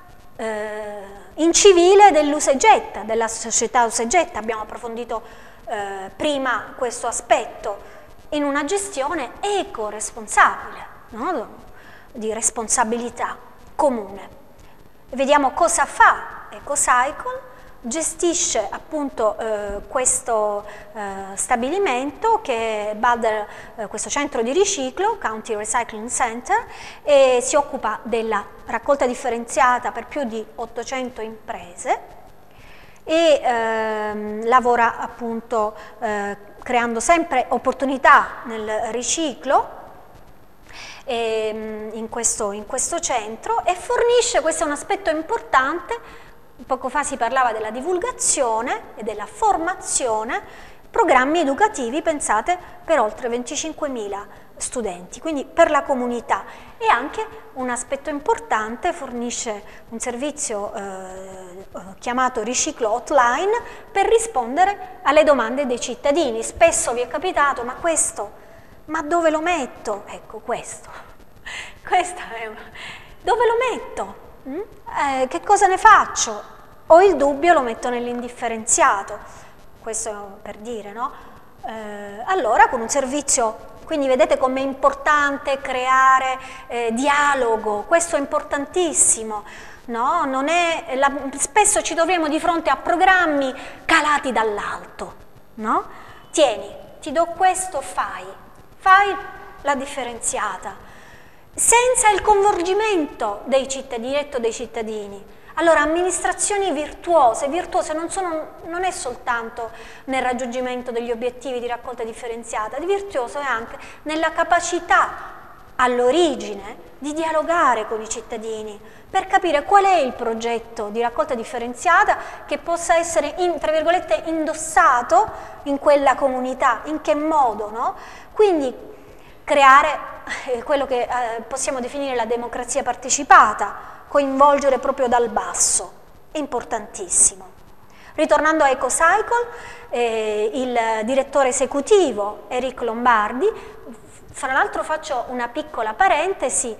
[SPEAKER 2] incivile dell'usa e getta, della società usa e getta. Abbiamo approfondito prima questo aspetto in una gestione eco-responsabile, no? Di responsabilità comune. Vediamo cosa fa EcoCycle. Gestisce appunto questo stabilimento che è Boulder, questo centro di riciclo, County Recycling Center, e si occupa della raccolta differenziata per più di 800 imprese e lavora appunto creando sempre opportunità nel riciclo in questo centro, e fornisce, questo è un aspetto importante. Poco fa si parlava della divulgazione e della formazione, programmi educativi pensate per oltre 25.000 studenti, quindi per la comunità. E anche un aspetto importante, fornisce un servizio chiamato Riciclo Hotline per rispondere alle domande dei cittadini. Spesso vi è capitato, ma dove lo metto? Ecco, questo è dove lo metto? Che cosa ne faccio? Ho il dubbio, lo metto nell'indifferenziato, questo per dire, no? Allora con un servizio, quindi vedete com'è importante creare dialogo, questo è importantissimo, no? Spesso ci troviamo di fronte a programmi calati dall'alto, no? Tieni, ti do questo, fai la differenziata, senza il coinvolgimento dei cittadini, diretto dei cittadini. Allora, amministrazioni virtuose non è soltanto nel raggiungimento degli obiettivi di raccolta differenziata, di virtuoso è anche nella capacità all'origine di dialogare con i cittadini per capire qual è il progetto di raccolta differenziata che possa essere, tra virgolette, indossato in quella comunità, in che modo, no? Quindi creare quello che possiamo definire la democrazia partecipata, coinvolgere proprio dal basso, è importantissimo. Ritornando a EcoCycle, il direttore esecutivo Eric Lombardi, fra l'altro faccio una piccola parentesi,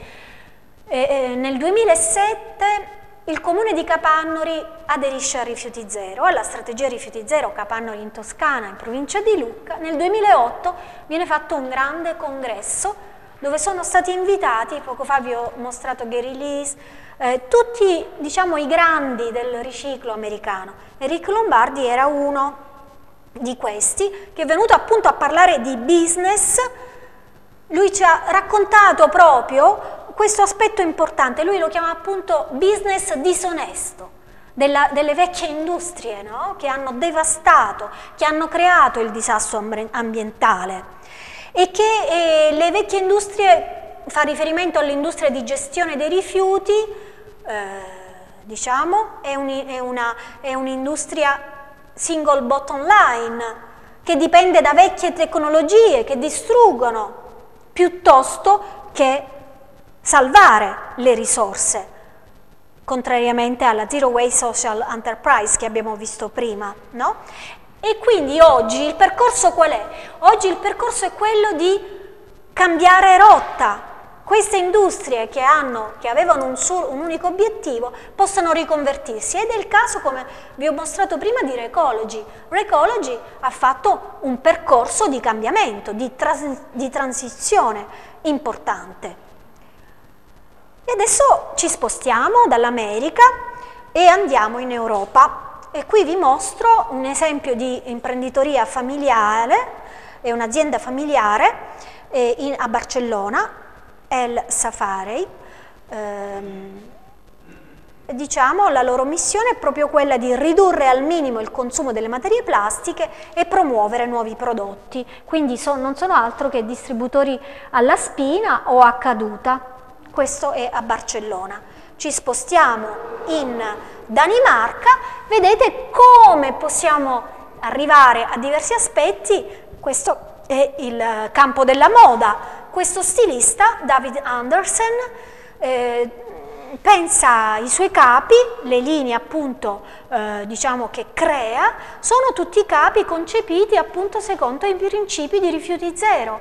[SPEAKER 2] nel 2007 il comune di Capannori aderisce a Rifiuti Zero, alla strategia Rifiuti Zero Capannori in Toscana, in provincia di Lucca. Nel 2008 viene fatto un grande congresso dove sono stati invitati, poco fa vi ho mostrato Gary Lees, tutti, diciamo, i grandi del riciclo americano. Eric Lombardi era uno di questi, che è venuto appunto a parlare di business. Lui ci ha raccontato proprio questo aspetto importante, lui lo chiama appunto business disonesto, delle vecchie industrie, no? Che hanno devastato, che hanno creato il disastro ambientale, e che le vecchie industrie, fa riferimento all'industria di gestione dei rifiuti, diciamo, è un'industria single bottom line, che dipende da vecchie tecnologie che distruggono, piuttosto che salvare le risorse, contrariamente alla Zero Waste Social Enterprise che abbiamo visto prima, no? E quindi oggi il percorso qual è? Oggi il percorso è quello di cambiare rotta. Queste industrie che avevano un unico obiettivo possono riconvertirsi, ed è il caso, come vi ho mostrato prima, di Recology. Recology ha fatto un percorso di cambiamento, di transizione importante. E adesso ci spostiamo dall'America e andiamo in Europa. E qui vi mostro un esempio di imprenditoria familiare, è un'azienda familiare a Barcellona, El Safari. Diciamo, la loro missione è proprio quella di ridurre al minimo il consumo delle materie plastiche e promuovere nuovi prodotti, quindi non sono altro che distributori alla spina o a caduta. Questo è a Barcellona. Ci spostiamo in Danimarca, vedete come possiamo arrivare a diversi aspetti. Questo è il campo della moda. Questo stilista, David Andersen, pensa ai suoi capi, le linee appunto diciamo che crea, sono tutti capi concepiti appunto secondo i principi di rifiuti zero,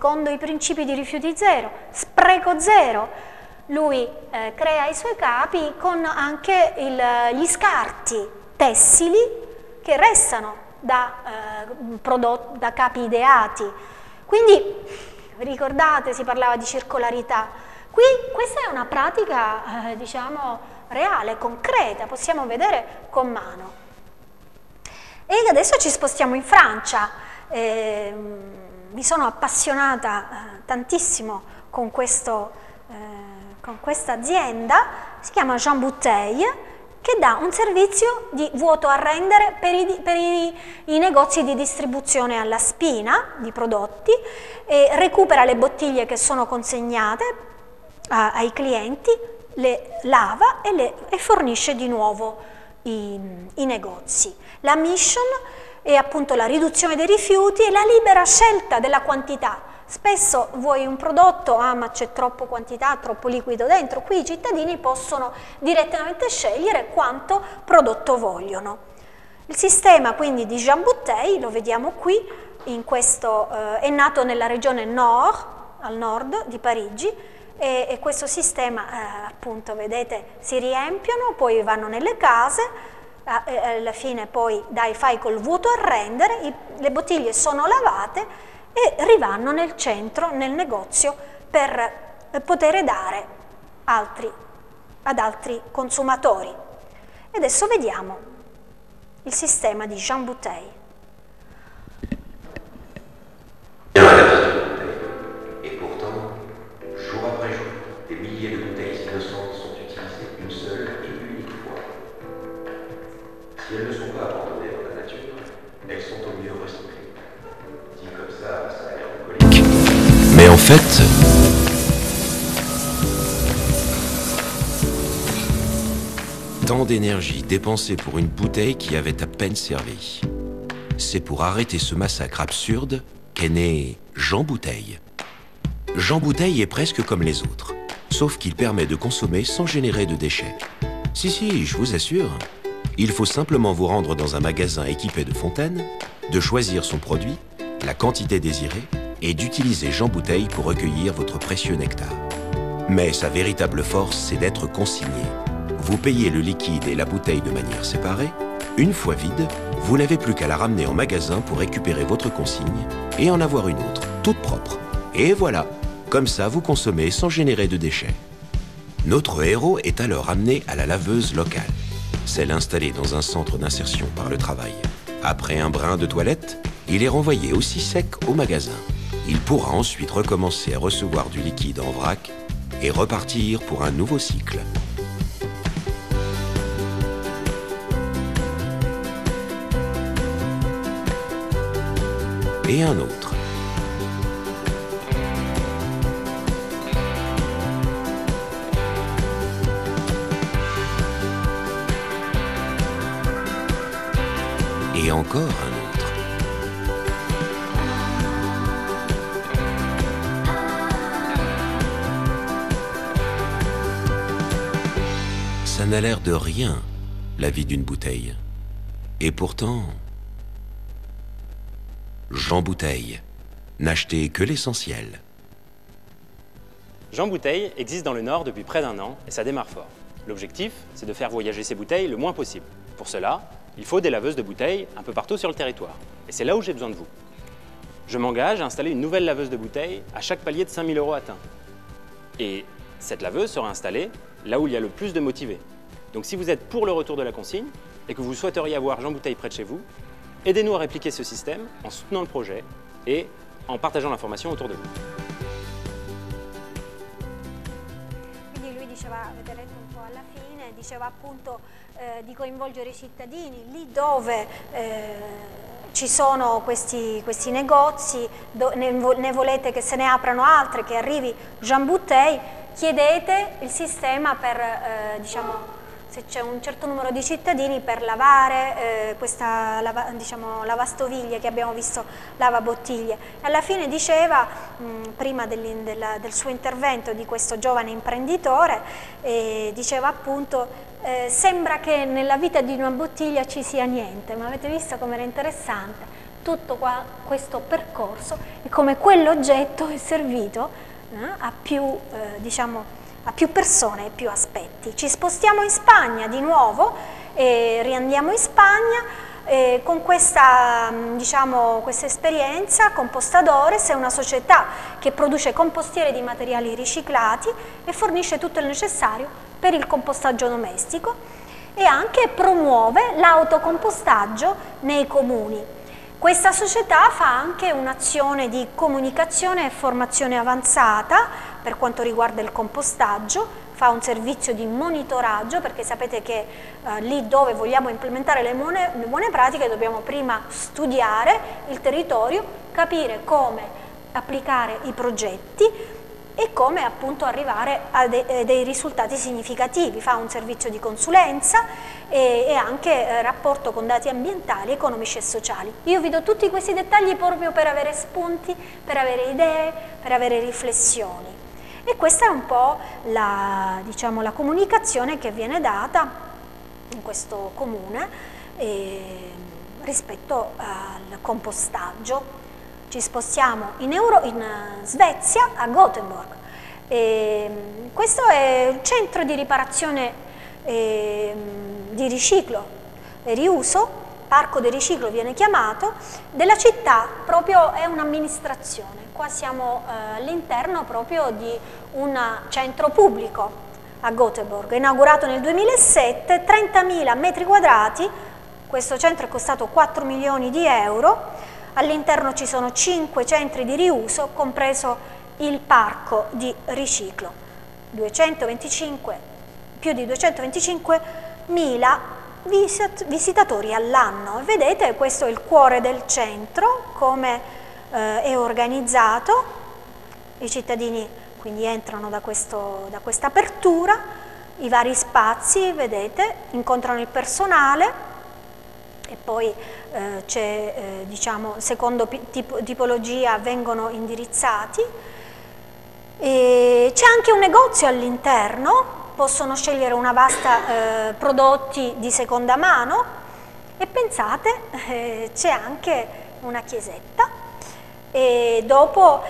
[SPEAKER 2] spreco zero. Lui crea i suoi capi con anche gli scarti tessili che restano da capi ideati. Quindi ricordate, si parlava di circolarità. Qui questa è una pratica, diciamo, reale, concreta, possiamo vedere con mano. E adesso ci spostiamo in Francia. Mi sono appassionata tantissimo con questa azienda, si chiama Jean Bouteille, che dà un servizio di vuoto a rendere per i negozi di distribuzione alla spina di prodotti, e recupera le bottiglie che sono consegnate ai clienti, le lava e fornisce di nuovo i negozi. La mission è appunto la riduzione dei rifiuti e la libera scelta della quantità. Spesso vuoi un prodotto, ma c'è troppa quantità, troppo liquido dentro. Qui i cittadini possono direttamente scegliere quanto prodotto vogliono. Il sistema quindi di Jean Bouteille, lo vediamo qui, è nato nella regione Nord, al nord di Parigi, e questo sistema appunto vedete si riempiono, poi vanno nelle case, alla fine poi fai col vuoto a rendere, le bottiglie sono lavate e rivanno nel centro, nel negozio, per poter dare ad altri consumatori. E adesso vediamo il sistema di Jean Bouteille.
[SPEAKER 7] Et pourtant, jour après jour, des milliers de bouteilles innocentes sont utilisées une seule et unique fois. Si elles ne sont pas abandonnées dans la nature, elles sont au mieux recyclées. Dit comme ça a l'air alcoolique.
[SPEAKER 8] Mais en fait, tant d'énergie dépensée pour une bouteille qui avait à peine servi. C'est pour arrêter ce massacre absurde qu'est né Jean Bouteille. Jean Bouteille est presque comme les autres, sauf qu'il permet de consommer sans générer de déchets. Si, je vous assure, il faut simplement vous rendre dans un magasin équipé de fontaines, de choisir son produit, la quantité désirée, et d'utiliser Jean Bouteille pour recueillir votre précieux nectar. Mais sa véritable force, c'est d'être consigné. Vous payez le liquide et la bouteille de manière séparée. Une fois vide, vous n'avez plus qu'à la ramener en magasin pour récupérer votre consigne et en avoir une autre, toute propre. Et voilà, comme ça vous consommez sans générer de déchets. Notre héros est alors amené à la laveuse locale, celle installée dans un centre d'insertion par le travail. Après un brin de toilette, il est renvoyé aussi sec au magasin. Il pourra ensuite recommencer à recevoir du liquide en vrac et repartir pour un nouveau cycle. Et un autre. Et encore un autre. Ça n'a l'air de rien, la vie d'une bouteille. Et pourtant, Jean Bouteille, n'achetait que l'essentiel.
[SPEAKER 9] Jean Bouteille existe dans le Nord depuis près d'1 an et ça démarre fort. L'objectif, c'est de faire voyager ces bouteilles le moins possible. Pour cela, il faut des laveuses de bouteilles un peu partout sur le territoire. Et c'est là où j'ai besoin de vous. Je m'engage à installer une nouvelle laveuse de bouteilles à chaque palier de 5 000 € atteint. Et cette laveuse sera installée là où il y a le plus de motivés. Donc si vous êtes pour le retour de la consigne et que vous souhaiteriez avoir Jean Bouteille près de chez vous, aidez-nous à répliquer ce système en soutenant le projet et en partageant l'information autour de vous.
[SPEAKER 2] Quindi lui diceva, avete letto un po' alla fine, diceva appunto di coinvolgere i cittadini lì dove ci sono questi negozi, ne volete che se ne aprano altre, che arrivi Jean Bouteille, chiedete il sistema per, diciamo, se c'è un certo numero di cittadini per lavare questa lavastoviglie che abbiamo visto, lavabottiglie. E alla fine diceva, prima del suo intervento di questo giovane imprenditore, diceva appunto sembra che nella vita di una bottiglia ci sia niente, ma avete visto com'era interessante tutto questo percorso e come quell'oggetto è servito a più, diciamo, a più persone e più aspetti. Ci spostiamo in Spagna di nuovo e riandiamo in Spagna con questa, diciamo, questa esperienza. Compostadores è una società che produce compostiere di materiali riciclati e fornisce tutto il necessario per il compostaggio domestico e anche promuove l'autocompostaggio nei comuni. Questa società fa anche un'azione di comunicazione e formazione avanzata per quanto riguarda il compostaggio, fa un servizio di monitoraggio perché sapete che lì dove vogliamo implementare le buone pratiche dobbiamo prima studiare il territorio, capire come applicare i progetti e come appunto arrivare a dei risultati significativi. Fa un servizio di consulenza e anche rapporto con dati ambientali, economici e sociali. Io vi do tutti questi dettagli proprio per avere spunti, per avere idee, per avere riflessioni. E questa è un po' la, diciamo, la comunicazione che viene data in questo comune rispetto al compostaggio. Ci spostiamo in Svezia, a Gothenburg. Questo è il centro di riparazione di riciclo e riuso, parco di riciclo viene chiamato, della città, proprio è un'amministrazione. Qua siamo all'interno proprio di un centro pubblico a Gothenburg, inaugurato nel 2007, 30.000 metri quadrati, questo centro è costato 4 milioni di euro, all'interno ci sono 5 centri di riuso, compreso il parco di riciclo, più di 225.000 visitatori all'anno. Vedete, questo è il cuore del centro, come è organizzato, i cittadini quindi entrano da questa apertura, i vari spazi, vedete, incontrano il personale e poi c'è, diciamo, secondo tipologia vengono indirizzati. C'è anche un negozio all'interno, possono scegliere una vasta prodotti di seconda mano e pensate c'è anche una chiesetta e dopo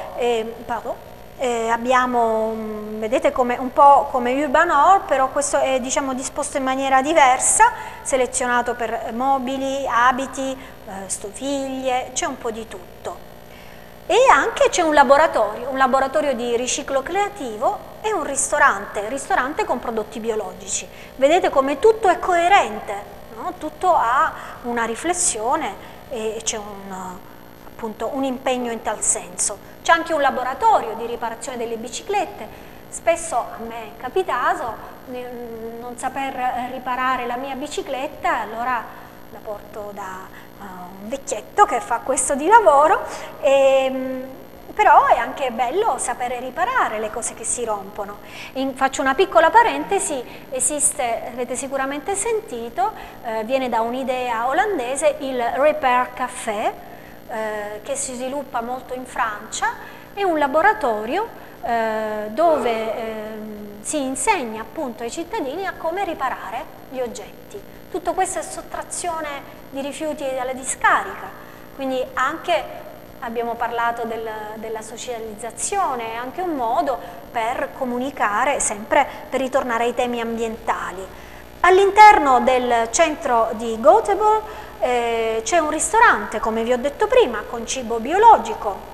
[SPEAKER 2] abbiamo, vedete, un po' come Urban Hall, però questo è, diciamo, disposto in maniera diversa, selezionato per mobili, abiti, stoviglie, c'è un po' di tutto. E anche c'è un laboratorio di riciclo creativo e un ristorante con prodotti biologici. Vedete come tutto è coerente, no? Tutto ha una riflessione e c'è appunto un impegno in tal senso. C'è anche un laboratorio di riparazione delle biciclette. Spesso a me è capitato non saper riparare la mia bicicletta, allora la porto da un vecchietto che fa questo di lavoro, però però è anche bello sapere riparare le cose che si rompono. Faccio una piccola parentesi, esiste, avete sicuramente sentito, viene da un'idea olandese, il Repair Café, che si sviluppa molto in Francia, è un laboratorio dove si insegna appunto ai cittadini a come riparare gli oggetti. Tutto questo è sottrazione di rifiuti dalla discarica, quindi anche abbiamo parlato della socializzazione, è anche un modo per comunicare, sempre per ritornare ai temi ambientali. All'interno del centro di Göteborg c'è un ristorante, come vi ho detto prima, con cibo biologico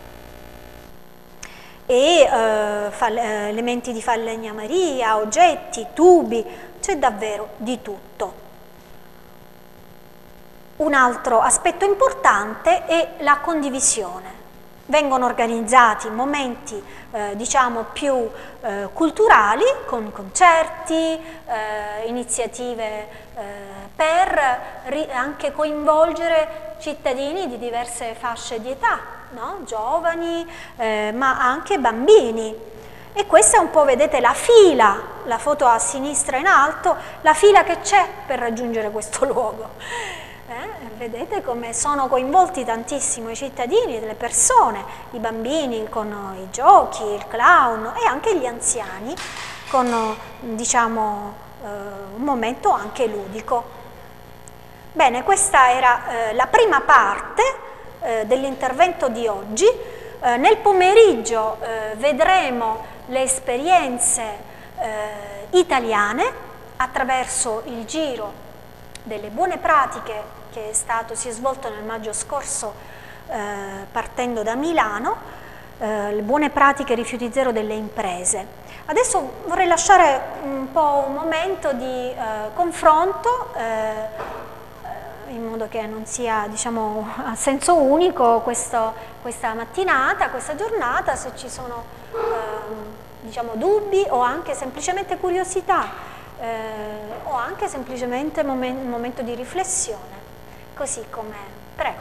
[SPEAKER 2] e elementi di falegnameria, oggetti, tubi, c'è davvero di tutto. Un altro aspetto importante è la condivisione. Vengono organizzati momenti diciamo più culturali, con concerti, iniziative per anche coinvolgere cittadini di diverse fasce di età, no? Giovani ma anche bambini. E questa è un po', vedete, la fila, la foto a sinistra in alto, la fila che c'è per raggiungere questo luogo. Vedete come sono coinvolti tantissimo i cittadini, le persone, i bambini con i giochi, il clown e anche gli anziani con diciamo un momento anche ludico. Bene, questa era la prima parte dell'intervento di oggi. Nel pomeriggio vedremo le esperienze italiane attraverso il giro delle buone pratiche che si è svolto nel maggio scorso partendo da Milano, le buone pratiche rifiuti zero delle imprese. Adesso vorrei lasciare un po' un momento di confronto in modo che non sia diciamo a senso unico questa mattinata, questa giornata, se ci sono diciamo dubbi o anche semplicemente curiosità. O anche semplicemente un momento di riflessione, così come... Prego.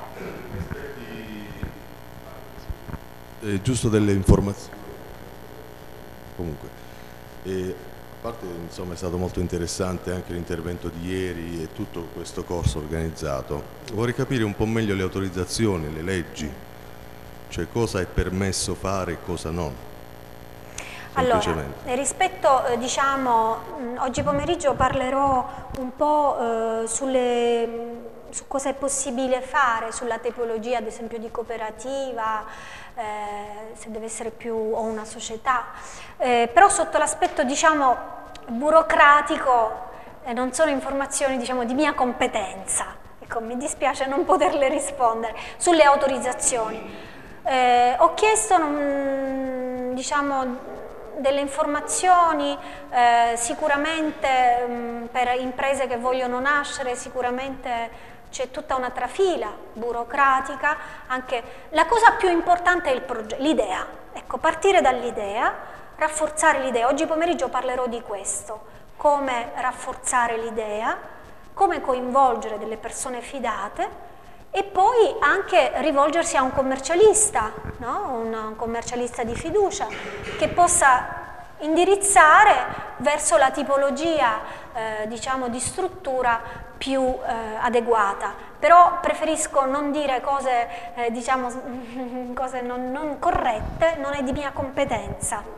[SPEAKER 10] Giusto delle informazioni. Comunque, a parte insomma è stato molto interessante anche l'intervento di ieri e tutto questo corso organizzato, vorrei capire un po' meglio le autorizzazioni, le leggi, cioè cosa è permesso fare e cosa non.
[SPEAKER 2] Allora, rispetto, diciamo, oggi pomeriggio parlerò un po' su cosa è possibile fare, sulla tipologia ad esempio di cooperativa, se deve essere più o una società, però sotto l'aspetto diciamo burocratico non sono informazioni diciamo di mia competenza, ecco, mi dispiace non poterle rispondere. Sulle autorizzazioni ho chiesto diciamo delle informazioni sicuramente per imprese che vogliono nascere, sicuramente c'è tutta una trafila burocratica, anche la cosa più importante è l'idea, ecco, partire dall'idea, rafforzare l'idea. Oggi pomeriggio parlerò di questo, come rafforzare l'idea, come coinvolgere delle persone fidate e poi anche rivolgersi a un commercialista, no? Un commercialista di fiducia che possa indirizzare verso la tipologia diciamo di struttura più adeguata. Però preferisco non dire cose diciamo cose non corrette, non è di mia competenza.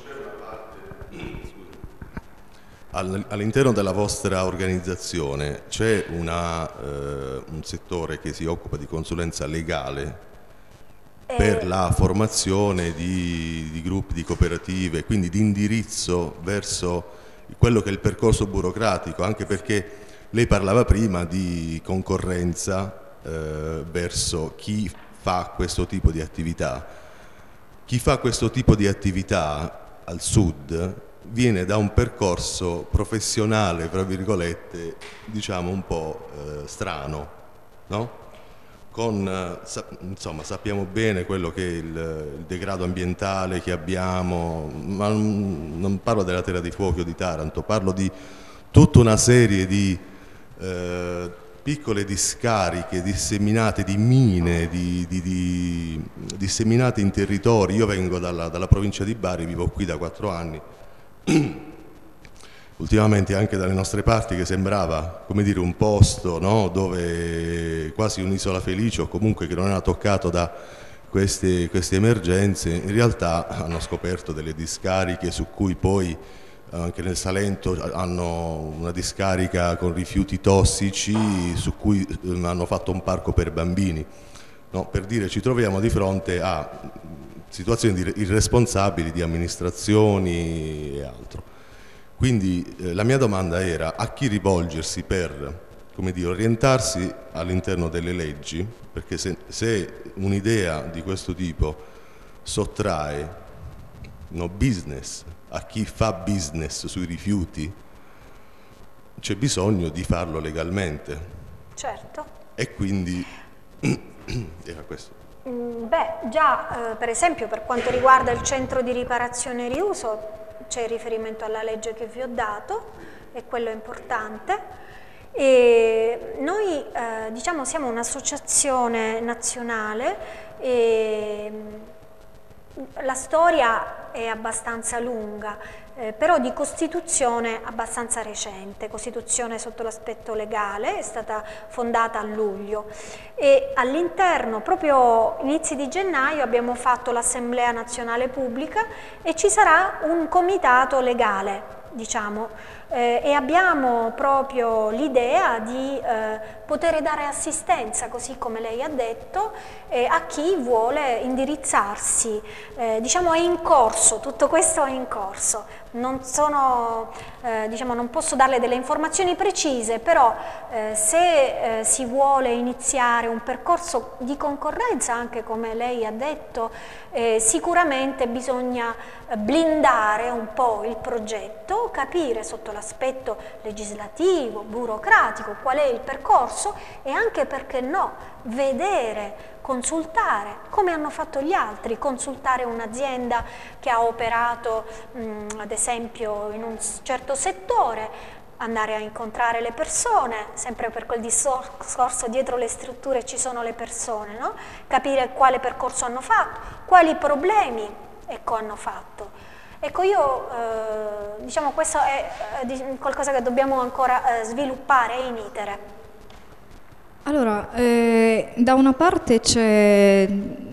[SPEAKER 10] All'interno della vostra organizzazione c'è un settore che si occupa di consulenza legale per la formazione di gruppi, di cooperative, quindi di indirizzo verso quello che è il percorso burocratico, anche perché lei parlava prima di concorrenza verso chi fa questo tipo di attività. Chi fa questo tipo di attività al sud viene da un percorso professionale, tra virgolette, diciamo un po' strano, no? Insomma, sappiamo bene quello che è il degrado ambientale che abbiamo, ma non parlo della Terra dei Fuochi o di Taranto, parlo di tutta una serie di piccole discariche disseminate di mine, disseminate in territori. Io vengo dalla provincia di Bari, vivo qui da 4 anni. Ultimamente anche dalle nostre parti, che sembrava, come dire, un posto, no? Dove quasi un'isola felice, o comunque che non era toccato da queste emergenze, in realtà hanno scoperto delle discariche su cui poi anche nel Salento hanno una discarica con rifiuti tossici su cui hanno fatto un parco per bambini. No? Per dire, ci troviamo di fronte a situazioni irresponsabili di amministrazioni e altro. Quindi la mia domanda era: a chi rivolgersi per, come dire, orientarsi all'interno delle leggi? Perché se un'idea di questo tipo sottrae business a chi fa business sui rifiuti, c'è bisogno di farlo legalmente.
[SPEAKER 2] Certo.
[SPEAKER 10] E quindi era questo.
[SPEAKER 2] Beh, già per esempio per quanto riguarda il centro di riparazione e riuso c'è riferimento alla legge che vi ho dato, e quello è importante. E noi diciamo siamo un'associazione nazionale e la storia è abbastanza lunga, però di costituzione abbastanza recente. Costituzione sotto l'aspetto legale, è stata fondata a luglio e all'interno, proprio inizi di gennaio, abbiamo fatto l'Assemblea Nazionale Pubblica e ci sarà un comitato legale, diciamo, e abbiamo proprio l'idea di poter dare assistenza, così come lei ha detto, a chi vuole indirizzarsi. Diciamo è in corso, tutto questo è in corso. Non sono, diciamo, non posso darle delle informazioni precise, però se si vuole iniziare un percorso di concorrenza, anche come lei ha detto, sicuramente bisogna blindare un po' il progetto, capire sotto l'aspetto legislativo, burocratico, qual è il percorso e anche, perché no, vedere, consultare, come hanno fatto gli altri, consultare un'azienda che ha operato ad esempio in un certo settore, andare a incontrare le persone, sempre per quel discorso dietro le strutture ci sono le persone, no? Capire quale percorso hanno fatto, quali problemi hanno fatto. Ecco, io diciamo questo è qualcosa che dobbiamo ancora sviluppare in itere.
[SPEAKER 1] Allora, da una parte c'è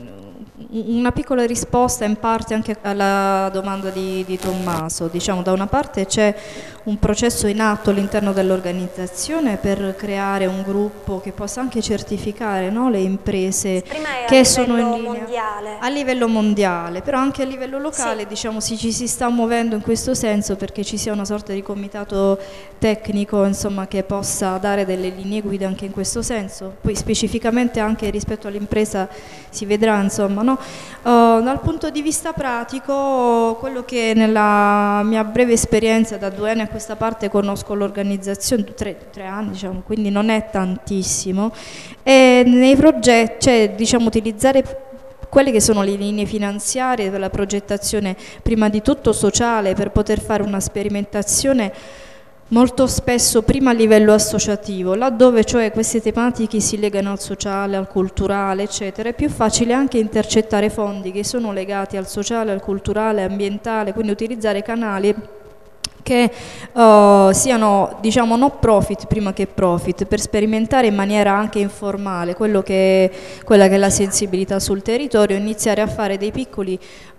[SPEAKER 1] una piccola risposta in parte anche alla domanda di Tommaso. Diciamo, da una parte c'è un processo in atto all'interno dell'organizzazione per creare un gruppo che possa anche certificare, no, le imprese che sono in linea
[SPEAKER 2] mondiale.
[SPEAKER 1] A livello mondiale, però anche a livello locale,
[SPEAKER 2] sì.
[SPEAKER 1] Diciamo, ci si sta muovendo in questo senso perché ci sia una sorta di comitato tecnico, insomma, che possa dare delle linee guida anche in questo senso. Poi specificamente anche rispetto all'impresa si vedrà, insomma, no? Dal punto di vista pratico, quello che nella mia breve esperienza da 2 anni a questa parte conosco l'organizzazione, 3 anni, diciamo, quindi non è tantissimo, e nei progetti, cioè, diciamo, utilizzare quelle che sono le linee finanziarie per la progettazione prima di tutto sociale, per poter fare una sperimentazione molto spesso prima a livello associativo, laddove cioè queste tematiche si legano al sociale, al culturale, eccetera. È più facile anche intercettare fondi che sono legati al sociale, al culturale, ambientale, quindi utilizzare canali che siano, diciamo, no profit prima che profit, per sperimentare in maniera anche informale quella che è la sensibilità sul territorio, iniziare a fare dei piccoli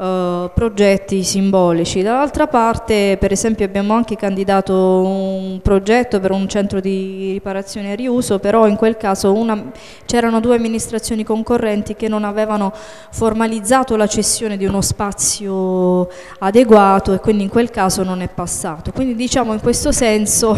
[SPEAKER 1] progetti simbolici. Dall'altra parte, per esempio, abbiamo anche candidato un progetto per un centro di riparazione e riuso, però in quel caso c'erano 2 amministrazioni concorrenti che non avevano formalizzato la cessione di uno spazio adeguato e quindi in quel caso non è passato. Quindi, diciamo, in questo senso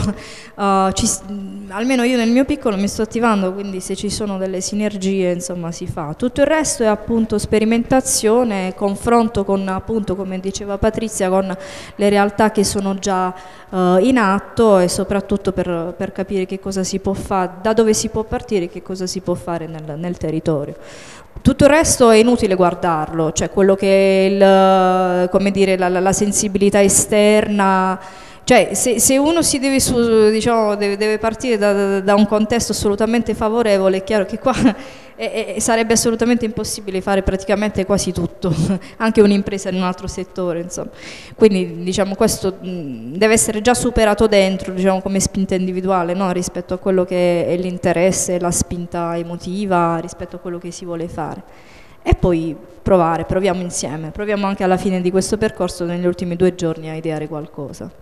[SPEAKER 1] almeno io nel mio piccolo mi sto attivando, quindi se ci sono delle sinergie, insomma, si fa. Tutto il resto è appunto sperimentazione, confronto con, appunto, come diceva Patrizia, con le realtà che sono già in atto, e soprattutto per capire che cosa si può fare, da dove si può partire e che cosa si può fare nel territorio. Tutto il resto è inutile guardarlo, cioè quello che è come dire, la sensibilità esterna, Cioè, se uno si deve, diciamo, deve partire da un contesto assolutamente favorevole, è chiaro che qua sarebbe assolutamente impossibile fare praticamente quasi tutto, anche un'impresa in un altro settore, insomma. Quindi, diciamo, questo deve essere già superato dentro, diciamo, come spinta individuale, no? Rispetto a quello che è l'interesse, la spinta emotiva, rispetto a quello che si vuole fare. E poi proviamo insieme, proviamo anche alla fine di questo percorso, negli ultimi 2 giorni, a ideare qualcosa.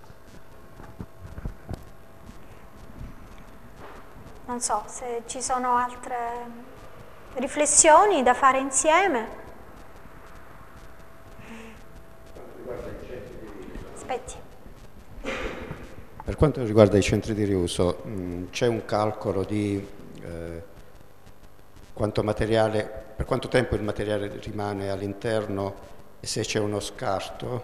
[SPEAKER 2] Non so se ci sono altre riflessioni da fare insieme. Aspetti.
[SPEAKER 11] Per quanto riguarda i centri di riuso, c'è un calcolo di per quanto tempo il materiale rimane all'interno e se c'è uno scarto?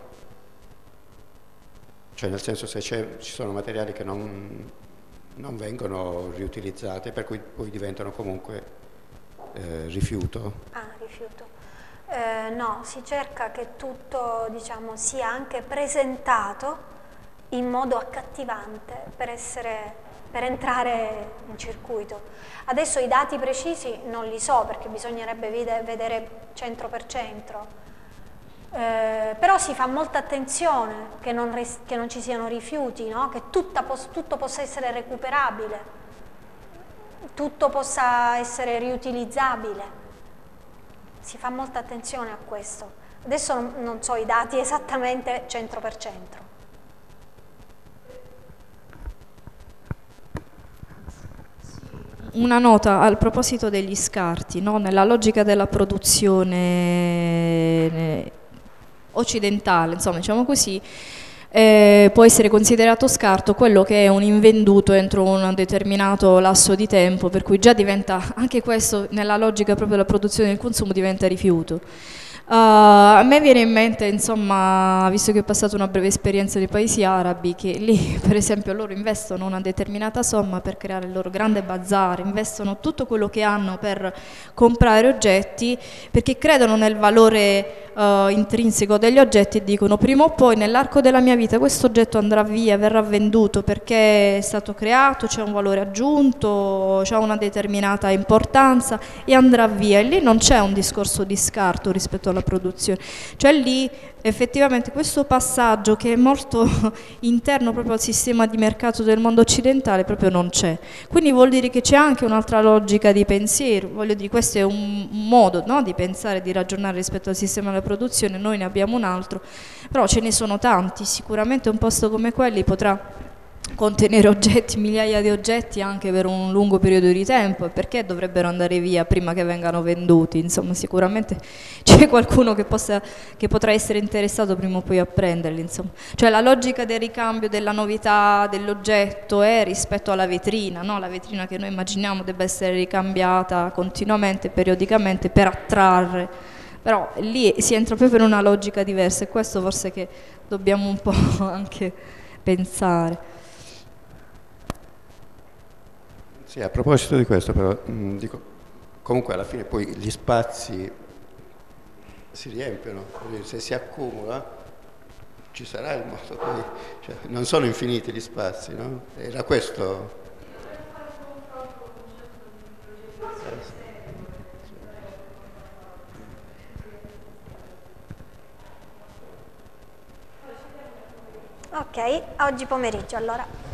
[SPEAKER 11] Cioè, nel senso, se ci sono materiali che non vengono riutilizzati, per cui poi diventano comunque rifiuto.
[SPEAKER 2] Rifiuto. No, si cerca che tutto, diciamo, sia anche presentato in modo accattivante per entrare in circuito. Adesso i dati precisi non li so, perché bisognerebbe vedere centro per centro. Però si fa molta attenzione che non ci siano rifiuti, no? Che tutto possa essere recuperabile, tutto possa essere riutilizzabile. Si fa molta attenzione a questo. Adesso non so i dati esattamente centro per centro.
[SPEAKER 1] Una nota al proposito degli scarti, no? Nella logica della produzione occidentale, insomma, diciamo così, può essere considerato scarto quello che è un invenduto entro un determinato lasso di tempo, per cui già diventa, anche questo nella logica proprio della produzione e del consumo, diventa rifiuto. A me viene in mente, insomma, visto che ho passato una breve esperienza nei paesi arabi, che lì per esempio loro investono una determinata somma per creare il loro grande bazar, investono tutto quello che hanno per comprare oggetti, perché credono nel valore intrinseco degli oggetti e dicono: prima o poi nell'arco della mia vita questo oggetto andrà via, verrà venduto perché è stato creato, c'è un valore aggiunto, c'è una determinata importanza e andrà via. E lì non c'è un discorso di scarto rispetto alla produzione, cioè lì effettivamente questo passaggio che è molto interno proprio al sistema di mercato del mondo occidentale proprio non c'è. Quindi vuol dire che c'è anche un'altra logica di pensiero, voglio dire, questo è un modo, no, di pensare, di ragionare rispetto al sistema della produzione, noi ne abbiamo un altro, però ce ne sono tanti, sicuramente un posto come quelli potrà contenere oggetti, migliaia di oggetti anche per un lungo periodo di tempo, perché dovrebbero andare via prima che vengano venduti? Insomma, sicuramente c'è qualcuno che potrà essere interessato prima o poi a prenderli, insomma. Cioè la logica del ricambio, della novità dell'oggetto è rispetto alla vetrina, no? La vetrina che noi immaginiamo debba essere ricambiata continuamente, periodicamente, per attrarre, però lì si entra proprio in una logica diversa, e questo forse che dobbiamo un po' anche pensare.
[SPEAKER 11] Sì, a proposito di questo però, dico, comunque alla fine poi gli spazi si riempiono, se si accumula ci sarà il modo poi, cioè, non sono infiniti gli spazi, no? Era questo.
[SPEAKER 2] Ok, oggi pomeriggio allora.